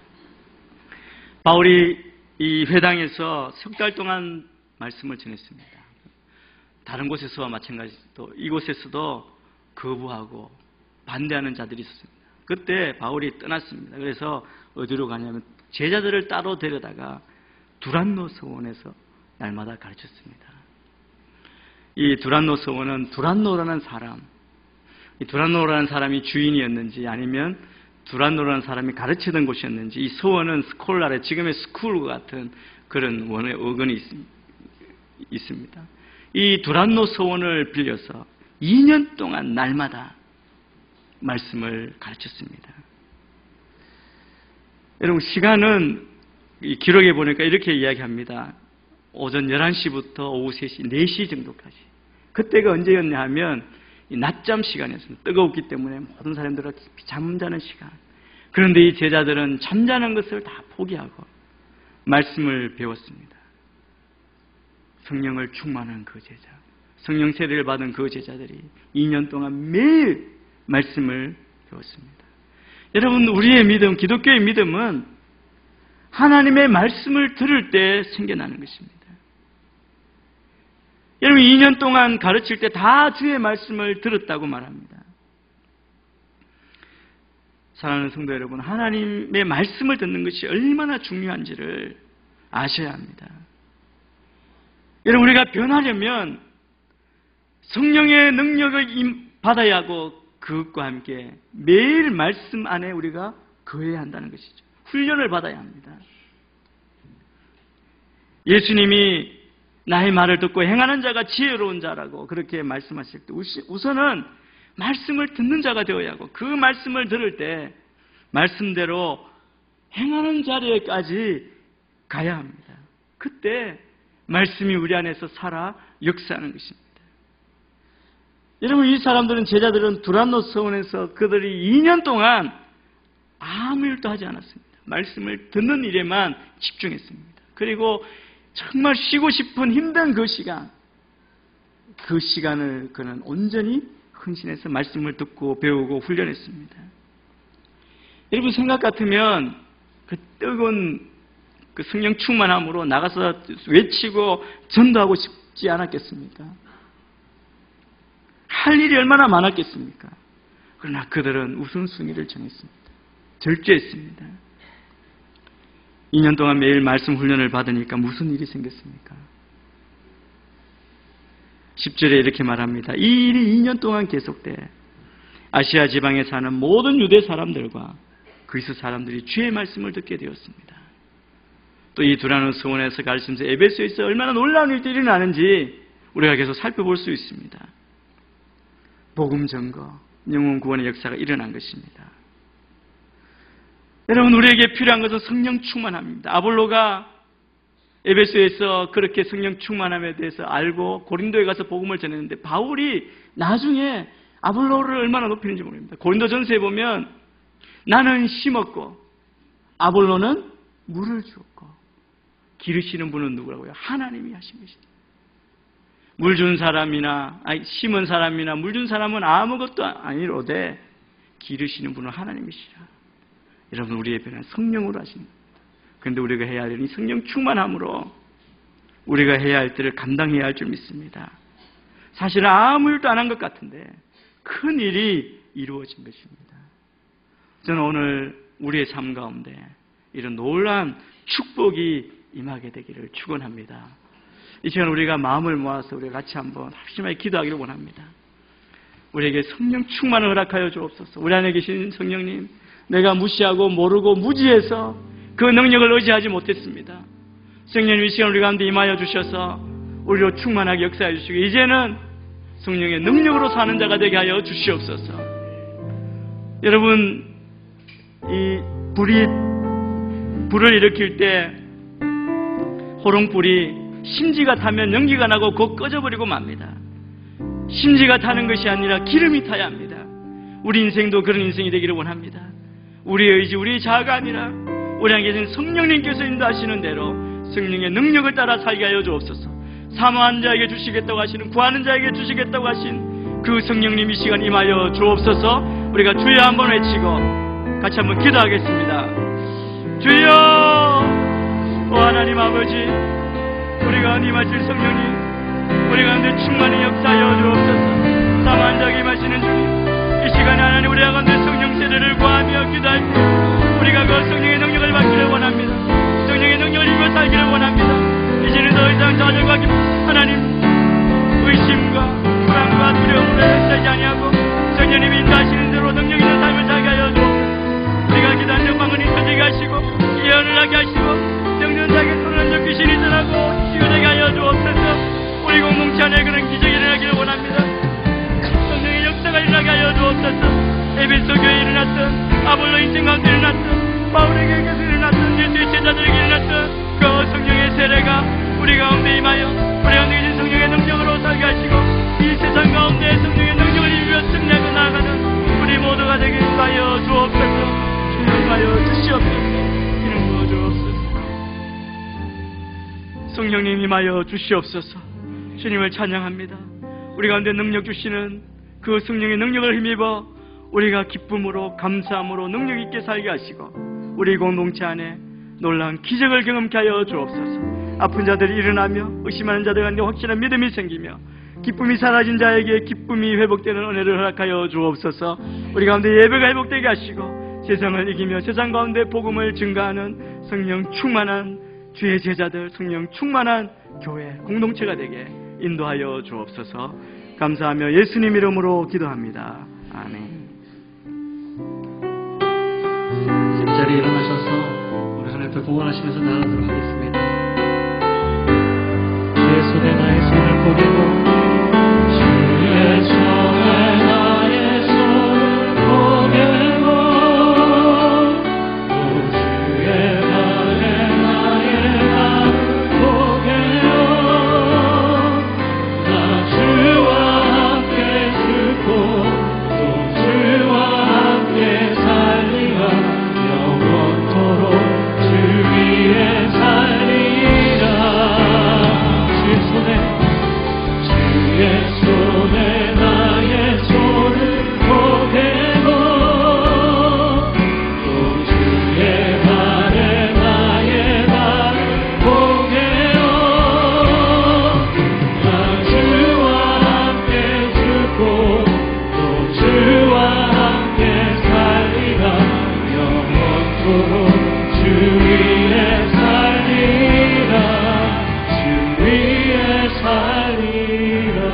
바울이 이 회당에서 석 달 동안 말씀을 전했습니다. 다른 곳에서와 마찬가지로 이곳에서도 거부하고 반대하는 자들이 있었습니다. 그때 바울이 떠났습니다. 그래서 어디로 가냐면 제자들을 따로 데려다가 두란노 서원에서 날마다 가르쳤습니다. 이 두란노 서원은 두란노라는 사람, 이 두란노라는 사람이 주인이었는지 아니면 두란노라는 사람이 가르치던 곳이었는지, 이 서원은 스콜라레, 지금의 스쿨과 같은 그런 원어의 어근이 있습니다. 이 두란노 서원을 빌려서 이 년 동안 날마다 말씀을 가르쳤습니다. 여러분, 시간은 이 기록에 보니까 이렇게 이야기합니다. 오전 열한 시부터 오후 세 시, 네 시 정도까지. 그때가 언제였냐 하면 이 낮잠 시간이었습니다. 뜨거웠기 때문에 모든 사람들은 깊이 잠자는 시간. 그런데 이 제자들은 잠자는 것을 다 포기하고 말씀을 배웠습니다. 성령을 충만한 그 제자, 성령 세례를 받은 그 제자들이 이 년 동안 매일 말씀을 배웠습니다. 여러분, 우리의 믿음, 기독교의 믿음은 하나님의 말씀을 들을 때 생겨나는 것입니다. 여러분, 이 년 동안 가르칠 때 다 주의 말씀을 들었다고 말합니다. 사랑하는 성도 여러분, 하나님의 말씀을 듣는 것이 얼마나 중요한지를 아셔야 합니다. 여러분, 우리가 변하려면 성령의 능력을 받아야 하고 그것과 함께 매일 말씀 안에 우리가 거해야 한다는 것이죠. 훈련을 받아야 합니다. 예수님이 나의 말을 듣고 행하는 자가 지혜로운 자라고 그렇게 말씀하실 때 우선은 말씀을 듣는 자가 되어야 하고 그 말씀을 들을 때 말씀대로 행하는 자리에까지 가야 합니다. 그때 말씀이 우리 안에서 살아 역사하는 것입니다. 여러분, 이 사람들은, 제자들은 두란노 서원에서 그들이 이 년 동안 아무 일도 하지 않았습니다. 말씀을 듣는 일에만 집중했습니다. 그리고 정말 쉬고 싶은 힘든 그 시간, 그 시간을 그는 온전히 헌신해서 말씀을 듣고 배우고 훈련했습니다. 여러분, 생각 같으면 그 뜨거운 그 성령 충만함으로 나가서 외치고 전도하고 싶지 않았겠습니까? 할 일이 얼마나 많았겠습니까? 그러나 그들은 우선순위를 정했습니다. 절제했습니다. 이 년 동안 매일 말씀 훈련을 받으니까 무슨 일이 생겼습니까? 십 절에 이렇게 말합니다. 이 일이 이 년 동안 계속돼 아시아 지방에 사는 모든 유대 사람들과 그리스 사람들이 주의 말씀을 듣게 되었습니다. 또 이 두란노 서원에서 가르치면서 에베소에서 얼마나 놀라운 일들이 일어나는지 우리가 계속 살펴볼 수 있습니다. 복음 전거, 영혼 구원의 역사가 일어난 것입니다. 여러분, 우리에게 필요한 것은 성령 충만함입니다. 아볼로가 에베소에서 그렇게 성령 충만함에 대해서 알고 고린도에 가서 복음을 전했는데 바울이 나중에 아볼로를 얼마나 높이는지 모릅니다. 고린도전서에 보면 나는 심었고 아볼로는 물을 주었고 기르시는 분은 누구라고요? 하나님이 하신 것이다. 물 준 사람이나 아니, 심은 사람이나 물 준 사람은 아무것도 아니로되 기르시는 분은 하나님이시라. 여러분, 우리의 변화는 성령으로 하신 겁니다. 그런데 우리가 해야 할 일은 성령 충만함으로 우리가 해야 할 일을 감당해야 할 줄 믿습니다. 사실 아무 일도 안 한 것 같은데 큰 일이 이루어진 것입니다. 저는 오늘 우리의 삶 가운데 이런 놀라운 축복이 임하게 되기를 축원합니다. 이 시간 우리가 마음을 모아서 우리가 같이 한번 합심하게 기도하기를 원합니다. 우리에게 성령 충만을 허락하여 주옵소서. 우리 안에 계신 성령님, 내가 무시하고 모르고 무지해서 그 능력을 의지하지 못했습니다. 성령님, 이 시간 우리 가운데 임하여 주셔서 우리로 충만하게 역사해 주시고 이제는 성령의 능력으로 사는 자가 되게 하여 주시옵소서. 여러분, 이 불이 불을 일으킬 때 호롱불이 심지가 타면 연기가 나고 곧 꺼져버리고 맙니다. 심지가 타는 것이 아니라 기름이 타야 합니다. 우리 인생도 그런 인생이 되기를 원합니다. 우리의 의지, 우리의 자아가 아니라 우리 안에 계신 성령님께서 인도하시는 대로 성령의 능력을 따라 살게 하여 주옵소서. 사모하는 자에게 주시겠다고 하시는, 구하는 자에게 주시겠다고 하신 그 성령님 이 시간 임하여 주옵소서. 우리가 주여 한번 외치고 같이 한번 기도하겠습니다. 주여, 오 하나님 아버지, 우리가 임하실 성령님 우리 가운데 충만히 역사하여 주옵소서. 사모하는 자에게 임하시는 주님, 이 시간에 하나님 우리 가운데 성령 세례를 구하며 기도할 때 우리가 그 성령의 능력을 받기를 원합니다. 성령의 능력을 입어 살기를 원합니다. 이제는 더 이상 좌절과 기쁨, 하나님 의심과 불안과 두려움으로 살지 아니하고 성령님이 인도하시는 대로 능력 있는 삶을 살게 하여 주옵소서. 우리가 기도하는 방언이 터지게 하시고 예언을 하게 하시고 영전자에게 손을 귀신이 전하고 치유되게 하여 주옵소서. 우리 공동체 안에 그런 기적이 일어나기를 원합니다. 성령의 역사가 일어나게 하여 주옵소서. 에베소 교회에 일어났던, 아볼로 인생 가운데 일어났던, 바울에게 일어났던, 예수의 제자들에게 일어났던 그 성령의 세례가 우리 가운데 임하여 우리 가운데 계신 성령의 능력으로 살게 하시고 이 세상 가운데 성령의 능력을 입으며 승리하고 나아가는 우리 모두가 되게 인도하여 주옵소서. 주님 임하여 주시옵소서. 이름 부어 주옵소서. 성령님 임하여 주시옵소서. 주님을 찬양합니다. 우리 가운데 능력 주시는 그 성령의 능력을 힘입어 우리가 기쁨으로 감사함으로 능력 있게 살게 하시고 우리 공동체 안에 놀라운 기적을 경험케 하여 주옵소서. 아픈 자들이 일어나며 의심하는 자들 가운데 확실한 믿음이 생기며 기쁨이 사라진 자에게 기쁨이 회복되는 은혜를 허락하여 주옵소서. 우리 가운데 예배가 회복되게 하시고 세상을 이기며 세상 가운데 복음을 증가하는 성령 충만한 주의 제자들, 성령 충만한 교회 공동체가 되게 인도하여 주옵소서. 감사하며 예수님 이름으로 기도합니다. 아멘. 이 자리에 일어나셔서 우리 하나님께 공헌하시면서 나가도록 하겠습니다. 주의 손에 나의 손을 보내고 주의 손에 나의 손을 보내고 또 주의 발에 나의 발을 보게요. 나 주와 함께 죽고 또 주와 함께 살리라. 영원토록 주 위에 살리라. 주의 손에 주의 손에 나의 손을 보내고 또 주의 발에 나의 발을 보게요. 나 주와 함께 죽고 또 주와 함께 살리라. 영원토록 주 위에 살리라. 주 위에 살리라.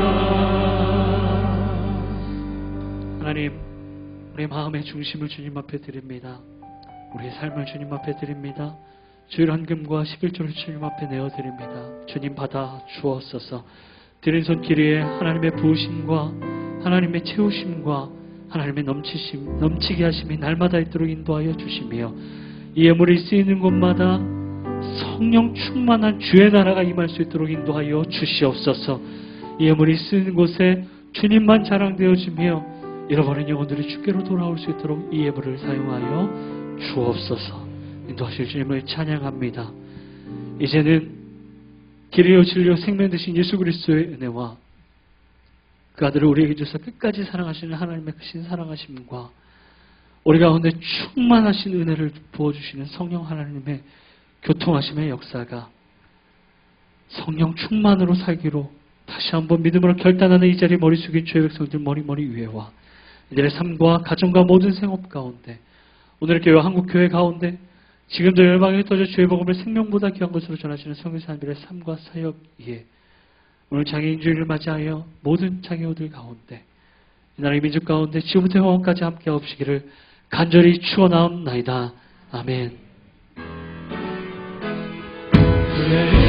하나님, 우리 마음의 중심을 주님 앞에 드립니다. 우리의 삶을 주님 앞에 드립니다. 주일 헌금과 십일조를 주님 앞에 내어드립니다. 주님 받아 주옵소서. 드린 손길 위에 하나님의 부으심과 하나님의 채우심과 하나님의 넘치심, 넘치게 하심이 날마다 있도록 인도하여 주시며 이 예물이 쓰이는 곳마다 성령 충만한 주의 나라가 임할 수 있도록 인도하여 주시옵소서. 이 예물이 쓰이는 곳에 주님만 자랑되어지며 잃어버린 영혼들이 주께로 돌아올 수 있도록 이 예물을 사용하여 주옵소서. 인도하실 주님을 찬양합니다. 이제는 길이요 진리요 생명 되신 예수 그리스도의 은혜와 그 아들을 우리에게 주셔서 끝까지 사랑하시는 하나님의 크신 사랑하심과 우리 가운데 충만하신 은혜를 부어주시는 성령 하나님의 교통하심의 역사가 성령 충만으로 살기로 다시 한번 믿음으로 결단하는 이 자리에 머리 숙인 주의 백성들 머리머리 위에와 이들의 삶과 가정과 모든 생업 가운데 오늘 교회와 한국교회 가운데 지금도 열방에 떠져 주의 복음을 생명보다 귀한 것으로 전하시는 성교사님들의 삶과 사역 위에 오늘 장애인 주일을 맞이하여 모든 장애우들 가운데 이 나라의 민족 가운데 지금부터 영원까지 함께 하옵시기를 간절히 추원하옵나이다. 아멘.